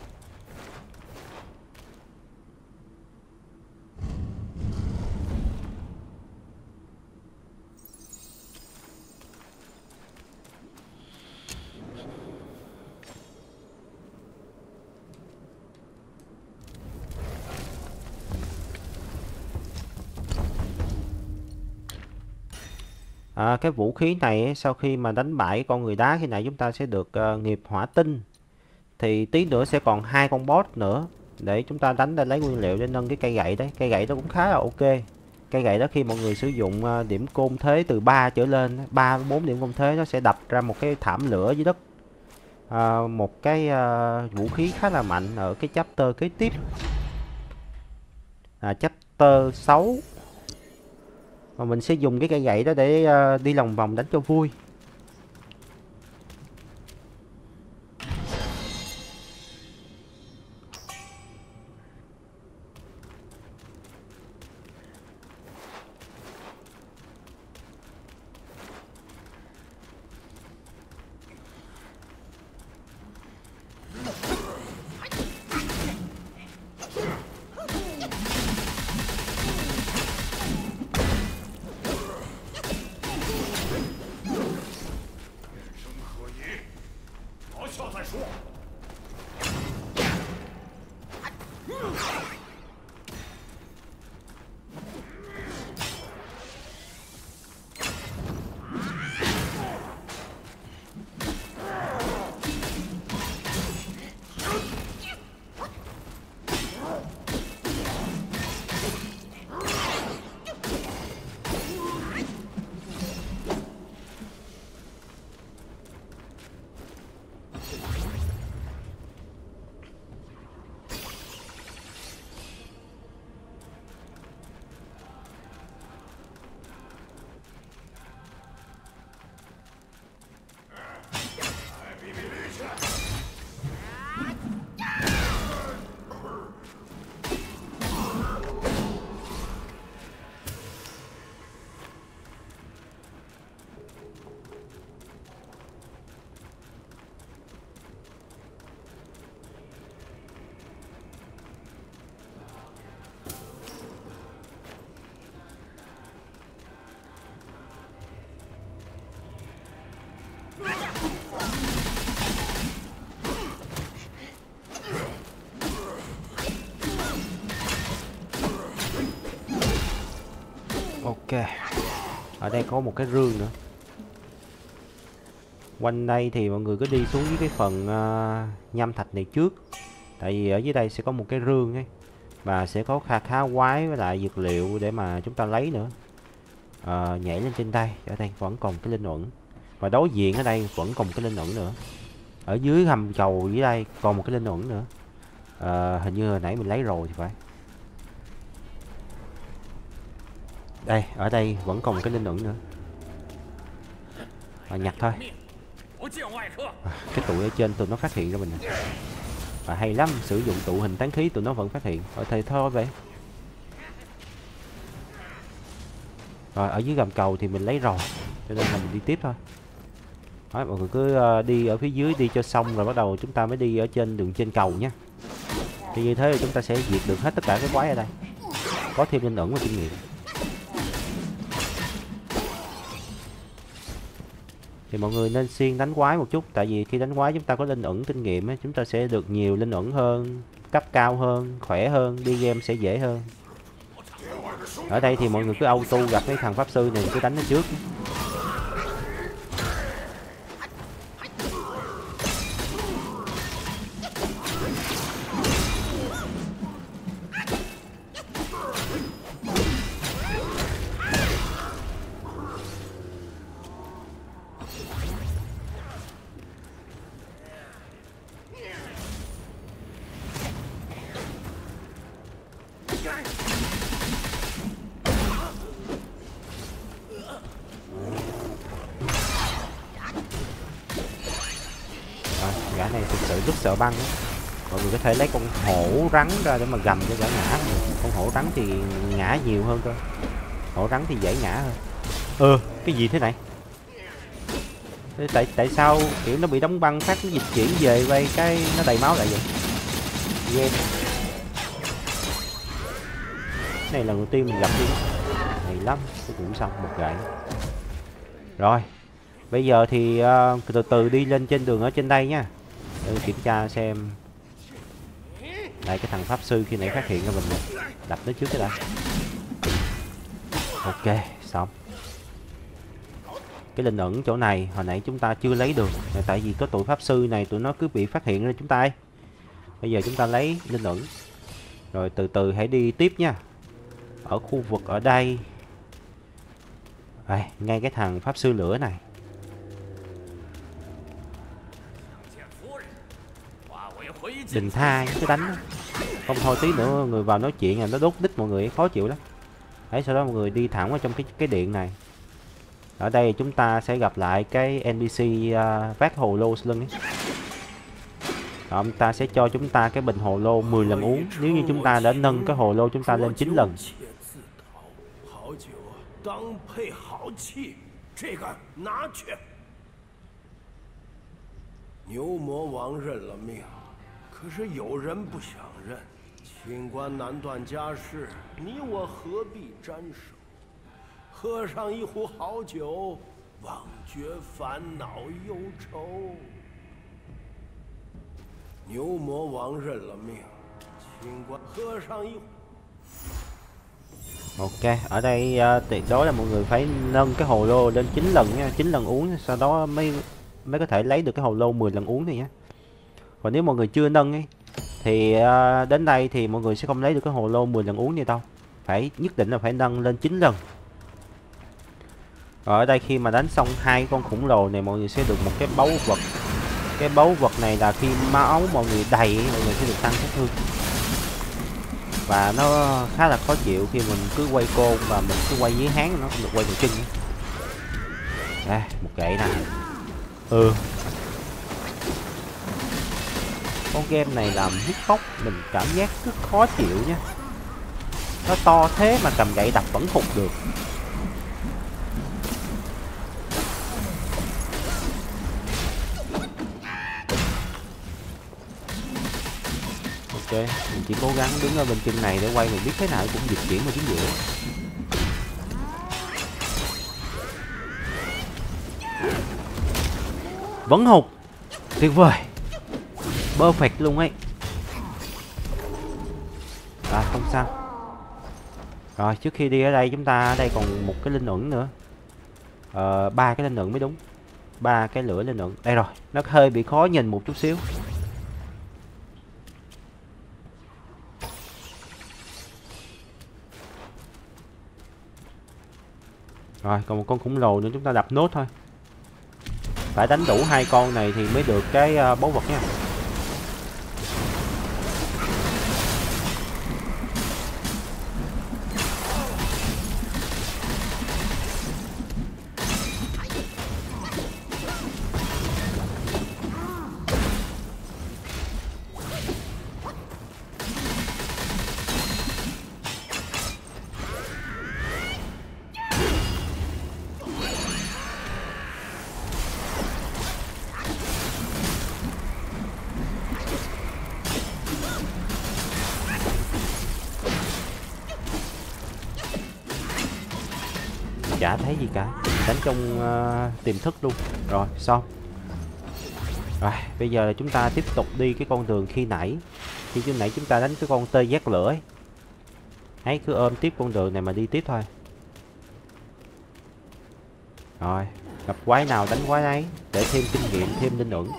Cái vũ khí này sau khi mà đánh bại con người đá khi nãy chúng ta sẽ được nghiệp hỏa tinh. Thì tí nữa sẽ còn 2 con boss nữa để chúng ta đánh để lấy nguyên liệu để nâng cái cây gậy đấy. Cây gậy đó cũng khá là ok. Cây gậy đó khi mọi người sử dụng điểm côn thế từ 3 trở lên, 3-4 điểm côn thế, nó sẽ đập ra một cái thảm lửa dưới đất. Một cái vũ khí khá là mạnh ở cái chapter kế tiếp, chapter 6. Và mình sẽ dùng cái cây gậy đó để đi lòng vòng đánh cho vui. Ok. Ở đây có một cái rương nữa. Quanh đây thì mọi người cứ đi xuống dưới cái phần nham thạch này trước. Tại vì ở dưới đây sẽ có một cái rương ấy. Và sẽ có khá quái với lại dược liệu để mà chúng ta lấy nữa. Nhảy lên trên đây. Ở đây vẫn còn cái linh uẩn. Và đối diện ở đây vẫn còn một cái linh uẩn nữa. Ở dưới hầm cầu dưới đây còn một cái linh uẩn nữa. Hình như hồi nãy mình lấy rồi thì phải. Đây, ở đây vẫn còn một cái linh uẩn nữa. Nhặt thôi. Cái tụi ở trên tụi nó phát hiện ra mình. Và hay lắm, sử dụng tụ hình tán khí tụi nó vẫn phát hiện. Thầy thôi vậy. Rồi ở dưới gầm cầu thì mình lấy rồi, cho nên là mình đi tiếp thôi. Đó, mọi người cứ đi ở phía dưới đi cho xong rồi bắt đầu chúng ta mới đi ở trên đường trên cầu nhé. Thì như thế thì chúng ta sẽ diệt được hết tất cả cái quái ở đây. Có thêm linh ẩn và kinh nghiệm. Thì mọi người nên siêng đánh quái một chút. Tại vì khi đánh quái chúng ta có linh ẩn kinh nghiệm ấy, chúng ta sẽ được nhiều linh ẩn hơn, cấp cao hơn, khỏe hơn, đi game sẽ dễ hơn. Ở đây thì mọi người cứ auto gặp cái thằng pháp sư này cứ đánh nó trước. Gã này thực sự rất sợ băng đó. Mọi người có thể lấy con hổ rắn ra để mà gầm cho gã ngã. Con hổ rắn thì ngã nhiều hơn cơ. Hổ rắn thì dễ ngã hơn. Cái gì thế này? Tại sao kiểu nó bị đóng băng phát nó dịch chuyển về vây cái nó đầy máu lại vậy? Game này là lần đầu tiên mình gặp đi. Hay lắm, tôi cũng xong một gậy. Rồi bây giờ thì từ từ đi lên trên đường ở trên đây nha. Để kiểm tra xem. Đây cái thằng pháp sư khi nãy phát hiện ra mình nè. Đập nó trước cái đã. Ok, xong. Cái linh ẩn chỗ này hồi nãy chúng ta chưa lấy được. Tại vì có tụi pháp sư này tụi nó cứ bị phát hiện ra chúng ta ấy. Bây giờ chúng ta lấy linh ẩn. Rồi từ từ hãy đi tiếp nha. Ở khu vực ở đây. Đây, ngay cái thằng pháp sư lửa này. Đừng tha cái đánh đó. Không thôi tí nữa người vào nói chuyện là nó đốt đít mọi người, khó chịu lắm. Đấy, sau đó mọi người đi thẳng vào trong cái điện này. Ở đây chúng ta sẽ gặp lại cái NPC vác hồ lô lưng ấy. Đó, ông ta sẽ cho chúng ta cái bình hồ lô 10 lần uống. Nếu như chúng ta đã nâng cái hồ lô chúng ta lên 9 lần. 牛魔王认了命，可是有人不想认。清官难断家事，你我何必沾手？喝上一壶好酒，忘绝烦恼忧愁。牛魔王认了命，清官喝上一。 Ok, ở đây tuyệt đối là mọi người phải nâng cái hồ lô lên 9 lần nha, 9 lần uống sau đó mới có thể lấy được cái hồ lô 10 lần uống thôi nhé. Còn nếu mọi người chưa nâng ấy thì đến đây thì mọi người sẽ không lấy được cái hồ lô 10 lần uống này đâu. Phải nhất định là phải nâng lên 9 lần. Rồi ở đây khi mà đánh xong hai con khủng lồ này mọi người sẽ được một cái báu vật. Cái báu vật này là khi máu mọi người đầy mọi người sẽ được tăng sát thương. Và nó khá là khó chịu khi mình cứ quay côn và mình cứ quay dưới háng nó không được quay vào chân. Đây, một gậy nè. Con game này làm hitbox mình cảm giác rất khó chịu nha. Nó to thế mà cầm gậy đập vẫn phục được. Ok, mình chỉ cố gắng đứng ở bên chân này để quay, mình biết thế nào cũng dịch chuyển mà chính giữa. Vẫn hụt. Tuyệt vời. Perfect luôn ấy. Không sao. Rồi trước khi đi ở đây chúng ta ở đây còn một cái linh ẩn nữa. Ba cái linh ẩn mới đúng. Ba cái lửa linh ẩn. Đây rồi, nó hơi bị khó nhìn một chút xíu. Rồi còn một con khủng lồ nữa, chúng ta đập nốt thôi. Phải đánh đủ 2 con này thì mới được cái báu vật nha. Chả thấy gì cả, đánh trong tiềm thức luôn. Rồi xong. Rồi bây giờ là chúng ta tiếp tục đi cái con đường khi nãy chúng ta đánh cái con tê giác lửa ấy. Hãy cứ ôm tiếp con đường này mà đi tiếp thôi. Rồi gặp quái nào đánh quái ấy để thêm kinh nghiệm, thêm linh ẩn.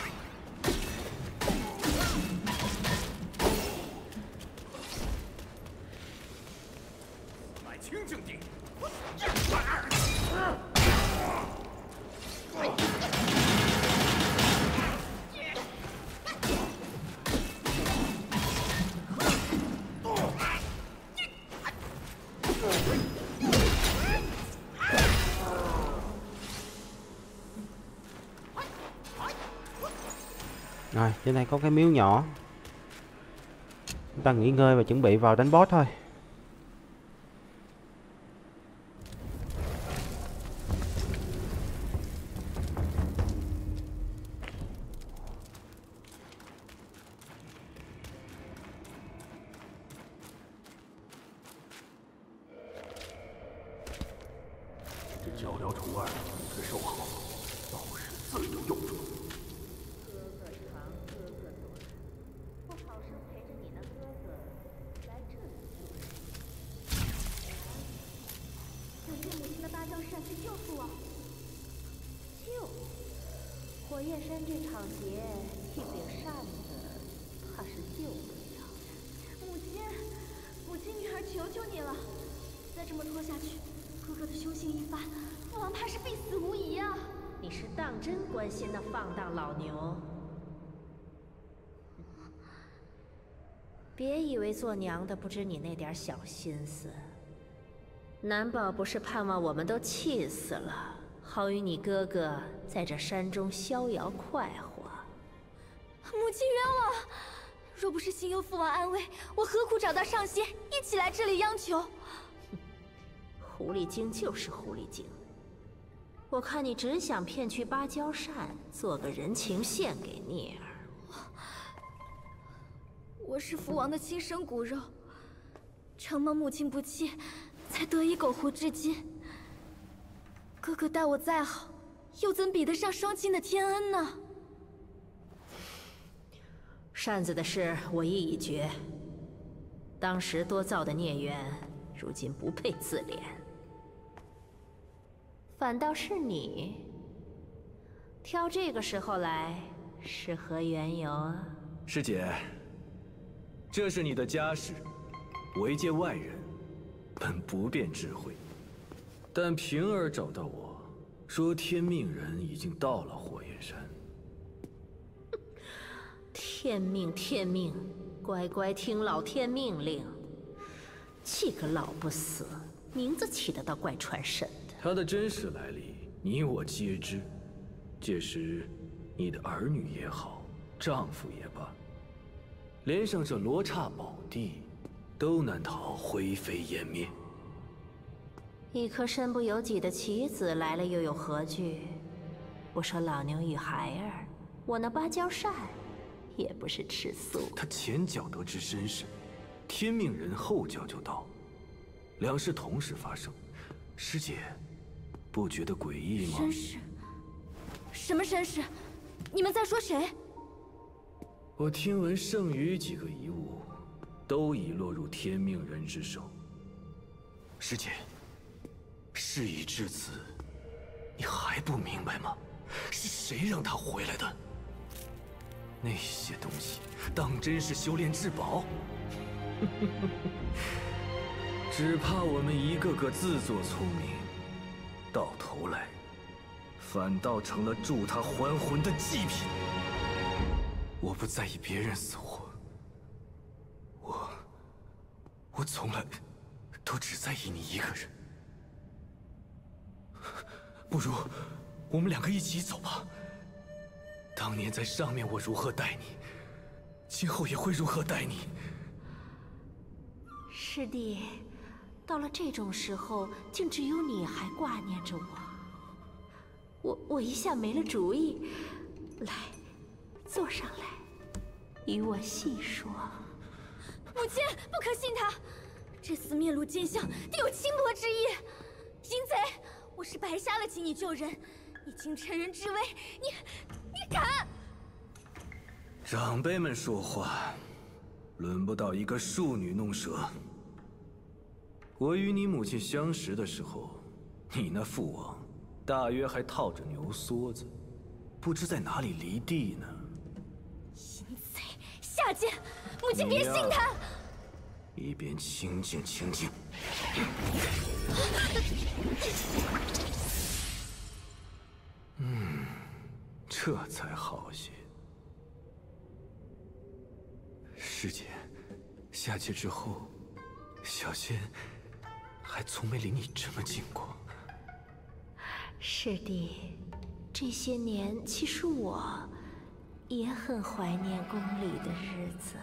Rồi, trên này có cái miếu nhỏ. Chúng ta nghỉ ngơi và chuẩn bị vào đánh boss thôi. 火焰山这场劫，一柄扇子，怕是救不了。 母亲，女儿求求你了，再这么拖下去，哥哥的修行一番，父王怕是必死无疑啊！ 你是当真关心那放荡老牛？别以为做娘的不知你那点小心思。难保不是盼望我们都气死了，好与你哥哥在这山中逍遥快活。 母亲冤枉！若不是心忧父王安危，我何苦找到上仙一起来这里央求？ 狐狸精就是狐狸精。我看你只想骗去芭蕉扇，做个人情献给聂儿。 我是父王的亲生骨肉，承蒙母亲不弃，才得以苟活至今。哥哥待我再好，又怎比得上双亲的天恩呢？ 扇子的事我意已决，当时多造的孽缘，如今不配自怜。反倒是你，挑这个时候来，是何缘由啊？ 师姐，这是你的家事，为界外人，本不便智慧。但平儿找到我，说天命人已经到了火焰山。 天命，天命，乖乖听老天命令。气个老不死，名字起得倒怪传神的。 他的真实来历，你我皆知。届时，你的儿女也好，丈夫也罢，连上这罗刹宝地，都难逃灰飞烟灭。 一颗身不由己的棋子来了，又有何惧？我说老牛与孩儿，我那芭蕉扇，也不是吃素。 他前脚得知身世，天命人后脚就到，两事同时发生，师姐，不觉得诡异吗？ 身世？什么身世？你们在说谁？ 我听闻剩余几个遗物，都已落入天命人之手。 师姐，事已至此，你还不明白吗？是谁让他回来的？那些东西当真是修炼至宝？只怕我们一个个自作聪明，到头来反倒成了助他还魂的祭品。我不在意别人死活，我从来都只在意你一个人。不如我们两个一起走吧。当年在上面我如何待你，今后也会如何待你。 师弟，到了这种时候，竟只有你还挂念着我。我一下没了主意。来，坐上来，与我细说。 母亲，不可信他，这厮面露奸相，定有轻薄之意。淫贼，我是白瞎了请你救人，你竟趁人之危，你敢！ 长辈们说话，轮不到一个庶女弄舌。我与你母亲相识的时候，你那父王大约还套着牛梭子，不知在哪里离地呢。 淫贼下贱，母亲别信他。 一边清静清静。这才好些。师姐，下界之后，小仙还从没离你这么近过。 师弟，这些年其实我也很怀念宫里的日子。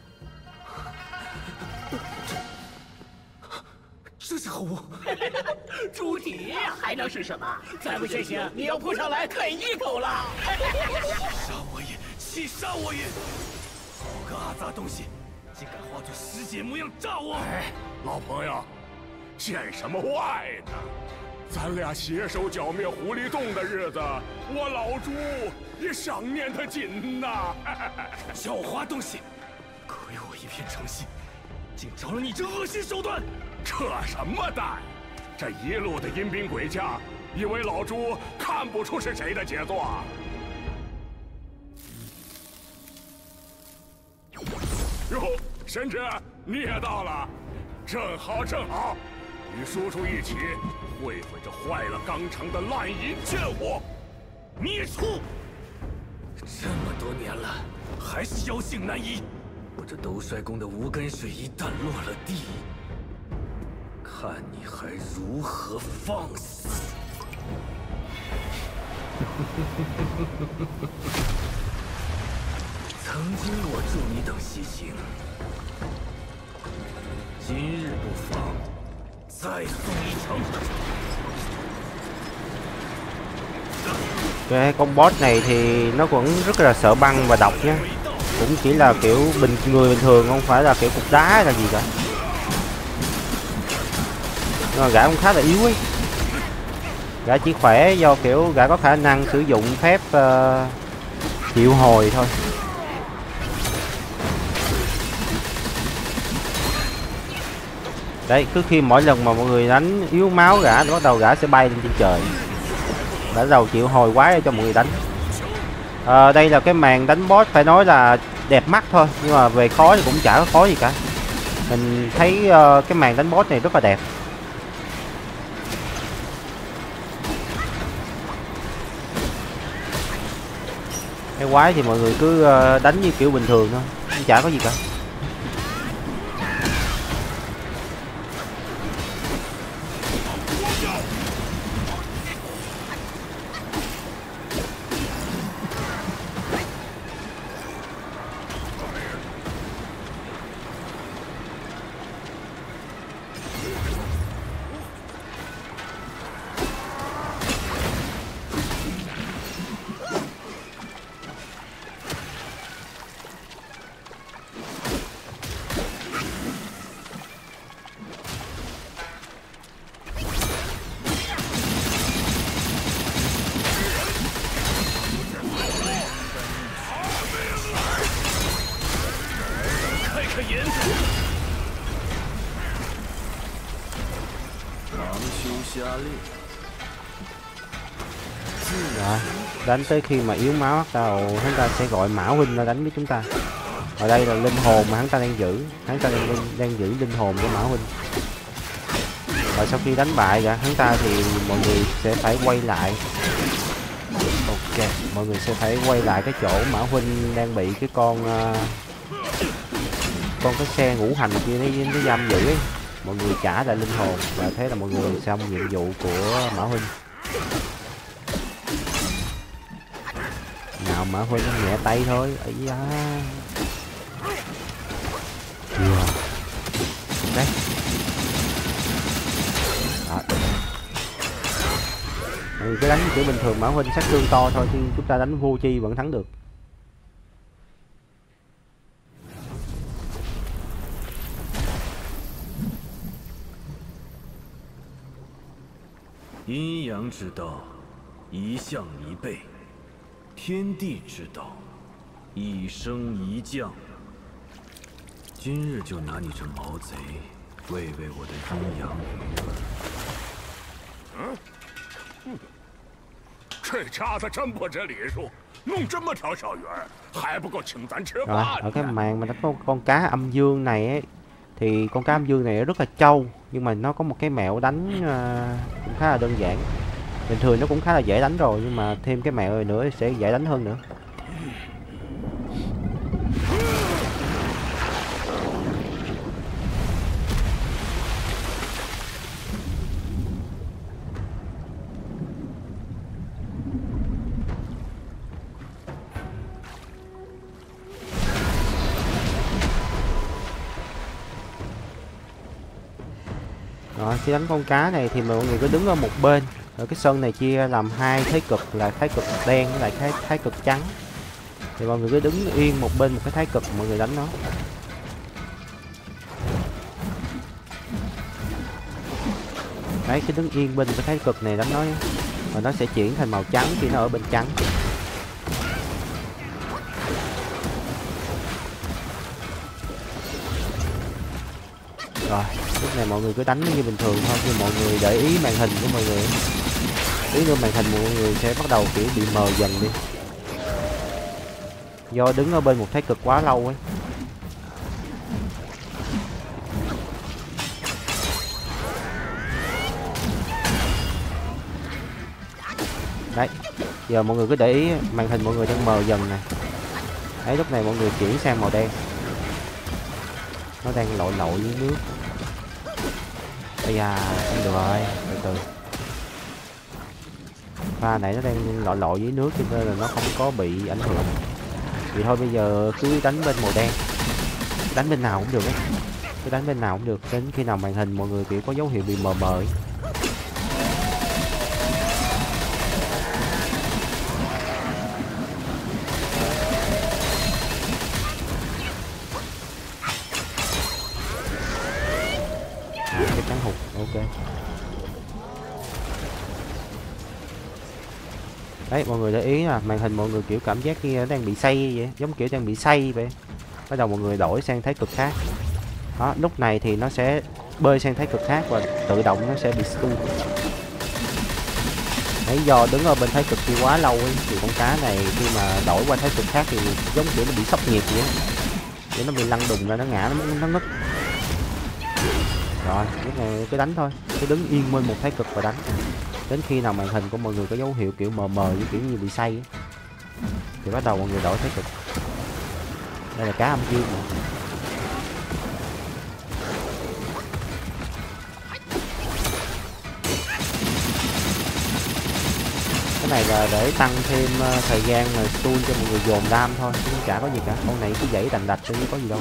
这是何物？ 猪蹄还能是什么？再不醒醒，你要扑上来啃一口了！ 杀我也！气杀我也！好个阿杂东西，竟敢化作师姐模样炸我！ 哎，老朋友，见什么外呢？咱俩携手剿灭狐狸洞的日子，我老朱也想念他紧呐！ 狡猾东西，亏我一片诚心，竟着了你这恶心手段！ 扯什么淡？这一路的阴兵诡将，以为老朱看不出是谁的杰作？哟，神职，你也到了，正好正好，与叔叔一起会会这坏了纲常的滥淫贱货。 孽畜！这么多年了，还是妖性难移。我这兜率宫的无根水一旦落了地，看你还如何放肆！曾经我助你等西行，今日不妨再送一程。 Cái con boss này thì nó vẫn rất là sợ băng và độc nhé, cũng chỉ là kiểu người bình thường, không phải là kiểu cục đá hay là gì cả. Nhưng mà gã cũng khá là yếu ấy. Gã chỉ khỏe do kiểu gã có khả năng sử dụng phép triệu hồi thôi. Đấy, cứ khi mỗi lần mà mọi người đánh yếu máu gã thì bắt đầu gã sẽ bay lên trên trời. Đã đầu chịu hồi quái cho mọi người đánh. Đây là cái màn đánh boss phải nói là đẹp mắt thôi, nhưng mà về khó thì cũng chả có khó gì cả. Mình thấy cái màn đánh boss này rất là đẹp. Cái quái thì mọi người cứ đánh như kiểu bình thường thôi, chả có gì cả. Rồi, đánh tới khi mà yếu máu bắt đầu hắn ta sẽ gọi Mã huynh ra đánh với chúng ta. Ở đây là linh hồn mà hắn ta đang giữ, hắn ta đang giữ linh hồn của Mã huynh. Và sau khi đánh bại cả hắn ta thì mọi người sẽ phải quay lại. Ok, mọi người sẽ phải quay lại cái chỗ Mã huynh đang bị cái con cái xe ngũ hành kia nó giam giữ ấy. Mọi người trả lại linh hồn và thế là mọi người xong nhiệm vụ của Mã huynh. Nào Mã huynh nhẹ tay thôi. Ấy da. Đấy. Đó. Mọi người cứ đánh kiểu bình thường, Mã huynh sát thương to thôi chứ chúng ta đánh vô chi vẫn thắng được. Yin yang之道，一向一备；天地之道，一升一降。今日就拿你这毛贼喂喂我的阴阳鱼。 这家子真不知礼数，弄这么条小鱼儿，还不够请咱吃 Rồi, 饭。 ở cái màn mà nó có con cá âm dương này ấy, thì con cá âm dương này rất là trâu, nhưng mà nó có một cái mẹo đánh cũng khá là đơn giản. Bình thường nó cũng khá là dễ đánh rồi, nhưng mà thêm cái mẹo này nữa sẽ dễ đánh hơn nữa. Rồi, khi đánh con cá này thì mọi người cứ đứng ở một bên. Rồi cái sân này chia làm hai thái cực, là thái cực đen với lại thái cực trắng. Thì mọi người cứ đứng yên một bên một cái thái cực, mọi người đánh nó. Đấy, cứ đứng yên bên cái thái cực này đánh nó nhé. Và nó sẽ chuyển thành màu trắng khi nó ở bên trắng. Rồi, lúc này mọi người cứ đánh nó như bình thường thôi, nhưng mọi người để ý màn hình của mọi người. Tí nữa màn hình mọi người sẽ bắt đầu kiểu bị mờ dần đi. Do đứng ở bên một thái cực quá lâu ấy. Đấy, giờ mọi người cứ để ý màn hình mọi người đang mờ dần này. Đấy, lúc này mọi người chuyển sang màu đen. Nó đang lội lội dưới nước. Bây giờ không được rồi, từ từ. Pha nãy nó đang lội lội dưới nước cho nên là nó không có bị ảnh hưởng. Thì thôi bây giờ cứ đánh bên màu đen. Đánh bên nào cũng được ấy. Cứ đánh bên nào cũng được, đến khi nào màn hình mọi người kiểu có dấu hiệu bị mờ mờ ấy. Cái trắng hụt, ok. Đấy, mọi người để ý là màn hình mọi người kiểu cảm giác như đang bị xây vậy, giống kiểu đang bị xây vậy. Bắt đầu mọi người đổi sang thái cực khác. Đó, lúc này thì nó sẽ bơi sang thái cực khác và tự động nó sẽ bị stun. Đấy, do đứng ở bên thái cực kia quá lâu ấy, thì con cá này khi mà đổi qua thái cực khác thì giống kiểu nó bị sốc nhiệt vậy. Để nó bị lăn đùng ra, nó ngã, nó ngất. Rồi, lúc này cứ đánh thôi, cứ đứng yên bên một thái cực và đánh. Đến khi nào màn hình của mọi người có dấu hiệu kiểu mờ mờ với kiểu như bị say ấy, thì bắt đầu mọi người đổi thái cực. Đây là cá âm dương mà. Cái này là để tăng thêm thời gian mà stun cho mọi người dồn đam thôi, chứ chả có gì cả. Con này cứ dãy đành đạch chứ có gì đâu.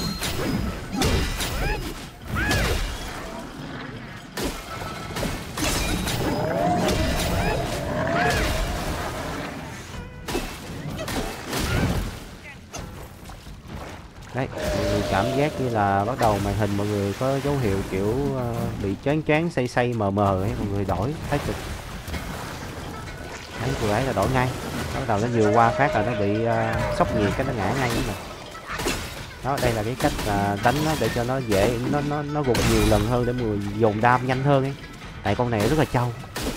Đấy, mọi người cảm giác như là bắt đầu màn hình mọi người có dấu hiệu kiểu bị choáng say mờ mờ ấy, mọi người đổi thái cực. Đấy, vừa ấy là đổi ngay. Bắt đầu nó vừa qua phát là nó bị sốc nhiệt, cái nó ngã ngay mà. Đó, đây là cái cách đánh nó để cho nó dễ, nó gục nhiều lần hơn để mọi người dồn đam nhanh hơn ấy. Tại con này rất là trâu.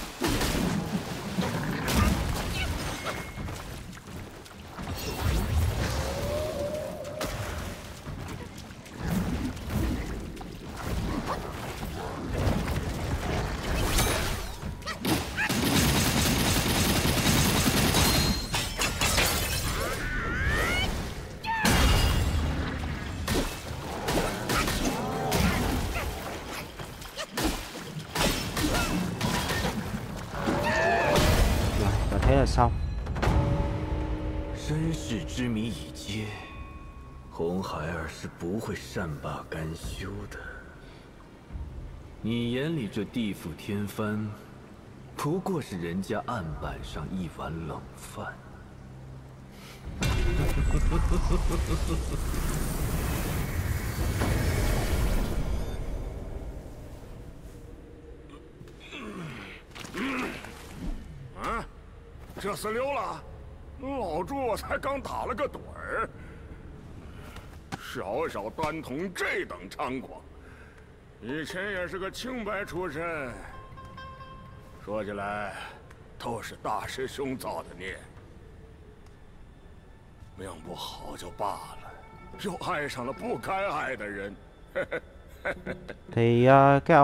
Thế là xong. 身世之谜已揭，红孩儿是不会善罢甘休的。你眼里这地府天幡，不过是人家案板上一碗冷饭。 这厮溜了，老朱我才刚打了个盹儿，小小单童这等猖狂，以前也是个清白出身。说起来，都是大师兄造的孽，命不好就罢了，又爱上了不该爱的人。 Thì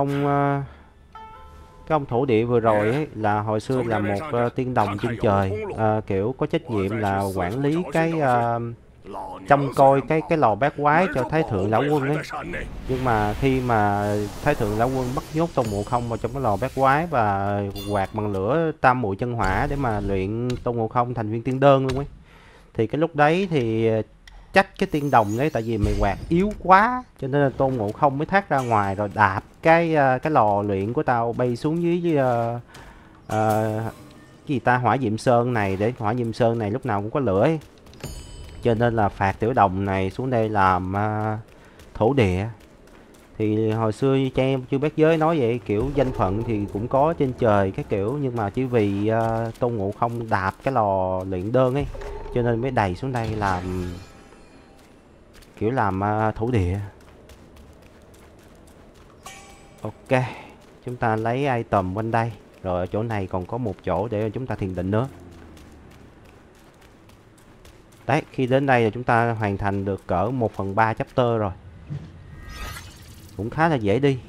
cái ông thổ địa vừa rồi ấy, là hồi xưa là một tiên đồng trên trời, kiểu có trách nhiệm là quản lý cái trông coi cái lò bát quái cho Thái thượng lão quân ấy. Nhưng mà khi mà Thái thượng lão quân bắt nhốt Tôn Ngộ Không vào trong cái lò bát quái và quạt bằng lửa tam muội chân hỏa để mà luyện Tôn Ngộ Không thành viên tiên đơn luôn ấy, thì cái lúc đấy thì trách cái tiên đồng đấy, tại vì mày quạt yếu quá cho nên là Tôn Ngộ Không mới thoát ra ngoài rồi đạp cái lò luyện của tao bay xuống dưới cái gì ta, Hỏa Diệm Sơn này, để Hỏa Diệm Sơn này lúc nào cũng có lửa ấy. Cho nên là phạt tiểu đồng này xuống đây làm thổ địa. Thì hồi xưa cha em chưa bát giới nói vậy, kiểu danh phận thì cũng có trên trời cái kiểu, nhưng mà chỉ vì Tôn Ngộ Không đạp cái lò luyện đơn ấy cho nên mới đày xuống đây làm kiểu làm thổ địa. Ok, chúng ta lấy item quanh đây, rồi ở chỗ này còn có một chỗ để chúng ta thiền định nữa. Đấy, khi đến đây là chúng ta hoàn thành được cỡ 1/3 chapter rồi, cũng khá là dễ đi.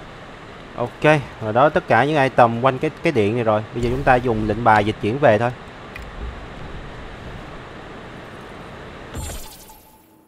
Ok, rồi đó tất cả những item quanh cái điện này rồi. Bây giờ chúng ta dùng lệnh bài dịch chuyển về thôi.